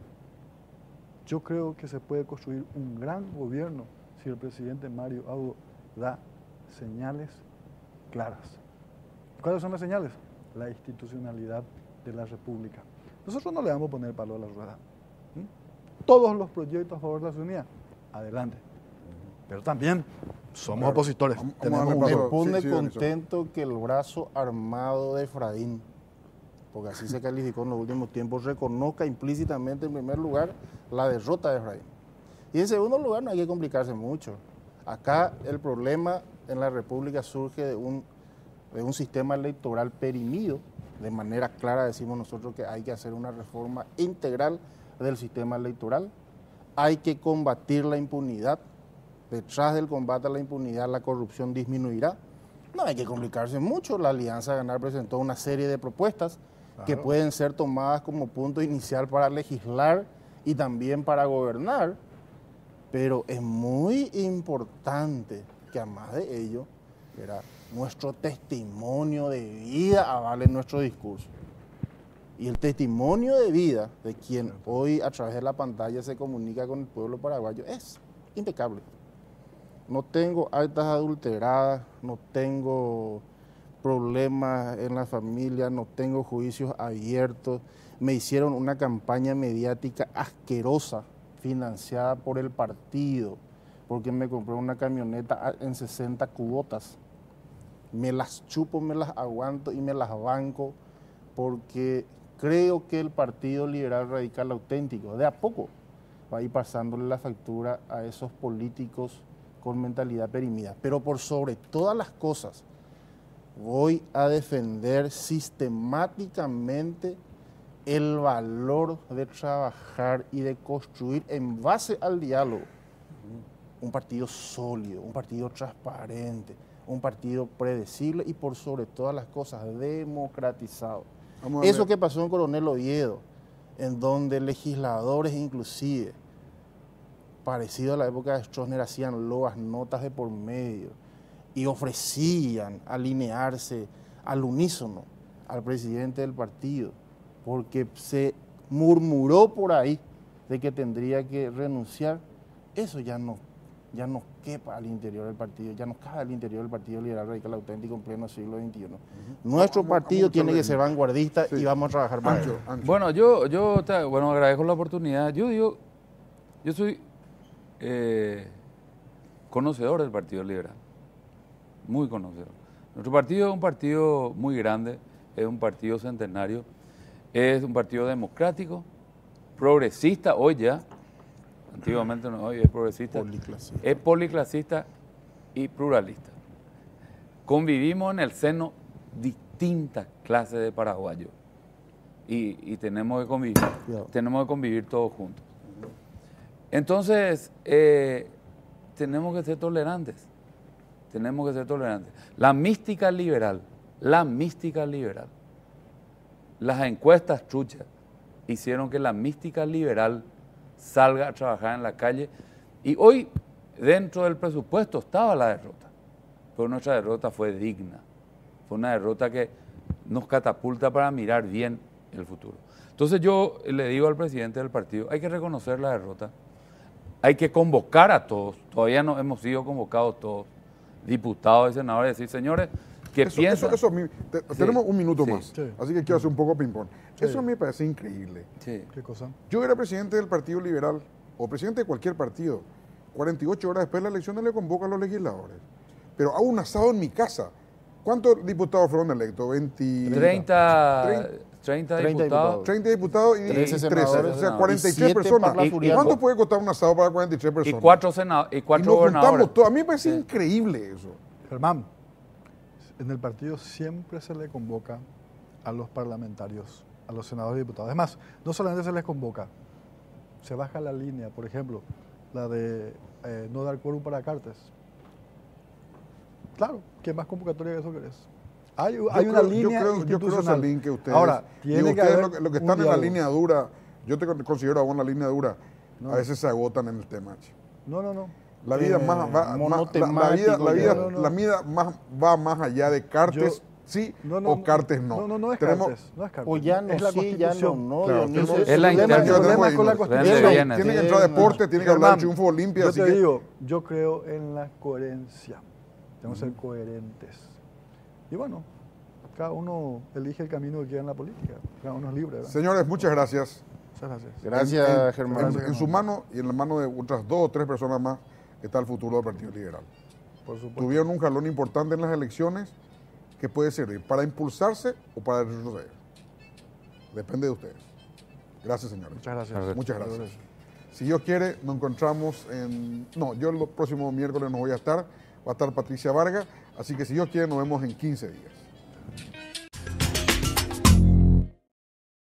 yo creo que se puede construir un gran gobierno si el presidente Mario Abdo da señales claras. ¿Cuáles son las señales? La institucionalidad de la República. Nosotros no le vamos a poner palo a la rueda. ¿Mm? Todos los proyectos a favor de la ciudadanía, adelante. Pero también somos Claro. opositores. Vamos- vamos Tenemos a darle un paso. Me solo. pone Sí, sí, Dionisio. contento que el brazo armado de Efraín, porque así se calificó en los últimos tiempos, reconozca implícitamente en primer lugar la derrota de Efraín. Y en segundo lugar, no hay que complicarse mucho. Acá el problema en la República surge de un, de un sistema electoral perimido. De manera clara decimos nosotros que hay que hacer una reforma integral del sistema electoral. Hay que combatir la impunidad. Detrás del combate a la impunidad, la corrupción disminuirá. No hay que complicarse mucho. La Alianza Ganar presentó una serie de propuestas que pueden ser tomadas como punto inicial para legislar y también para gobernar. Pero es muy importante que además de ello, ¿verdad?, nuestro testimonio de vida avale nuestro discurso. Y el testimonio de vida de quien hoy a través de la pantalla se comunica con el pueblo paraguayo es impecable. No tengo actas adulteradas, no tengo problemas en la familia, no tengo juicios abiertos. Me hicieron una campaña mediática asquerosa financiada por el partido porque me compré una camioneta en sesenta cuotas. Me las chupo, me las aguanto y me las banco porque creo que el Partido Liberal Radical Auténtico de a poco va a ir pasándole la factura a esos políticos con mentalidad perimida. Pero por sobre todas las cosas, voy a defender sistemáticamente el valor de trabajar y de construir en base al diálogo un partido sólido, un partido transparente, un partido predecible y por sobre todas las cosas democratizado. Vamos a Eso ver. que pasó en Coronel Oviedo, en donde legisladores inclusive, parecido a la época de Stroessner, hacían loas, notas de por medio y ofrecían alinearse al unísono al presidente del partido, porque se murmuró por ahí de que tendría que renunciar. Eso ya no, ya no quepa al interior del partido, ya no cabe al interior del Partido Liberal Radical Auténtico en pleno siglo veintiuno. Nuestro Vamos- partido vamos a tiene que ver. ser vanguardista Sí. y vamos a trabajar para Ancho, ello. ancho. Bueno, yo, yo te- bueno, agradezco la oportunidad. Yo digo, yo soy eh, conocedor del Partido Liberal, muy conocedor. Nuestro partido es un partido muy grande, es un partido centenario, es un partido democrático, progresista hoy ya, antiguamente no, hoy es progresista, Policlasista. es policlasista y pluralista. Convivimos en el seno distintas clases de paraguayos y, y tenemos que convivir, Cuidado. tenemos que convivir todos juntos. Entonces, eh, tenemos que ser tolerantes, tenemos que ser tolerantes. La mística liberal, la mística liberal, las encuestas truchas hicieron que la mística liberal salga a trabajar en la calle y hoy dentro del presupuesto estaba la derrota, pero nuestra derrota fue digna, fue una derrota que nos catapulta para mirar bien el futuro. Entonces yo le digo al presidente del partido, hay que reconocer la derrota, hay que convocar a todos, todavía no hemos sido convocados todos, diputados y senadores, y decir, señores, ¿qué Eso, piensan? eso, eso a mí- te- Sí, tenemos un minuto sí. más, Sí. así que quiero hacer un poco ping-pong. Sí. Eso a mí me parece increíble. Sí. ¿Qué cosa? Yo era presidente del Partido Liberal o presidente de cualquier partido. cuarenta y ocho horas después de las elecciones le convoco a los legisladores. Pero hago un asado en mi casa ¿Cuántos diputados fueron electos? veinte, treinta, treinta, treinta treinta diputados. treinta diputados y trece trece, senadores, o sea, no, cuarenta y y tres siete personas. parlamentarios. ¿Y cuánto puede costar un asado para cuarenta y tres Y personas? cuatro senadores y Y cuatro nos gobernadores. juntamos todos. A mí me parece Sí. increíble eso. Germán, en el partido siempre se le convoca a los parlamentarios, a los senadores y diputados. Es más, no solamente se les convoca, se baja la línea, por ejemplo, la de eh, no dar quórum para Cartes. Claro, ¿qué más convocatoria que eso querés? Hay, hay una creo, línea yo creo, yo creo, institucional. Salín, que ustedes, Ahora, digo, tiene que ustedes haber lo, que- lo que un están en la diálogo. línea dura, yo te con- considero a vos en la línea dura, No. a veces se agotan en el tema. chico. No, no, no. La vida Eh, más va, más- la, la monotemático vida, la vida, ya. No, no. la vida más, va más allá de Cartes Yo- sí No, no, o Cartes no. No, no, no es Tenemos- Cartes. No es Cartes. O ya no, es la sí, ya no, Constitución. no. Claro, Dionisio. tenemos- Es la El problema- interna. el problema es con la Tiene ¿De dónde Constitución. viene? tiene que entrar deporte, tiene que hablar Germán, de triunfo olimpia, Yo así te que digo, yo creo en la coherencia. Tenemos que ser coherentes. Y bueno, cada uno elige el camino que quiera en la política. Cada uno es libre, ¿verdad? señores, muchas gracias. Muchas gracias. Gracias, En- en- Germán. En, en su mano y en la mano de otras dos o tres personas más está el futuro del Partido Liberal. Por supuesto. Tuvieron un jalón importante en las elecciones que puede servir para impulsarse o para retroceder. Depende de ustedes. Gracias, señores. Muchas gracias. Muchas gracias. Si Dios quiere, nos encontramos en... No, yo el próximo miércoles no voy a estar. Va a estar Patricia Vargas. Así que si Dios quiere, nos vemos en quince días.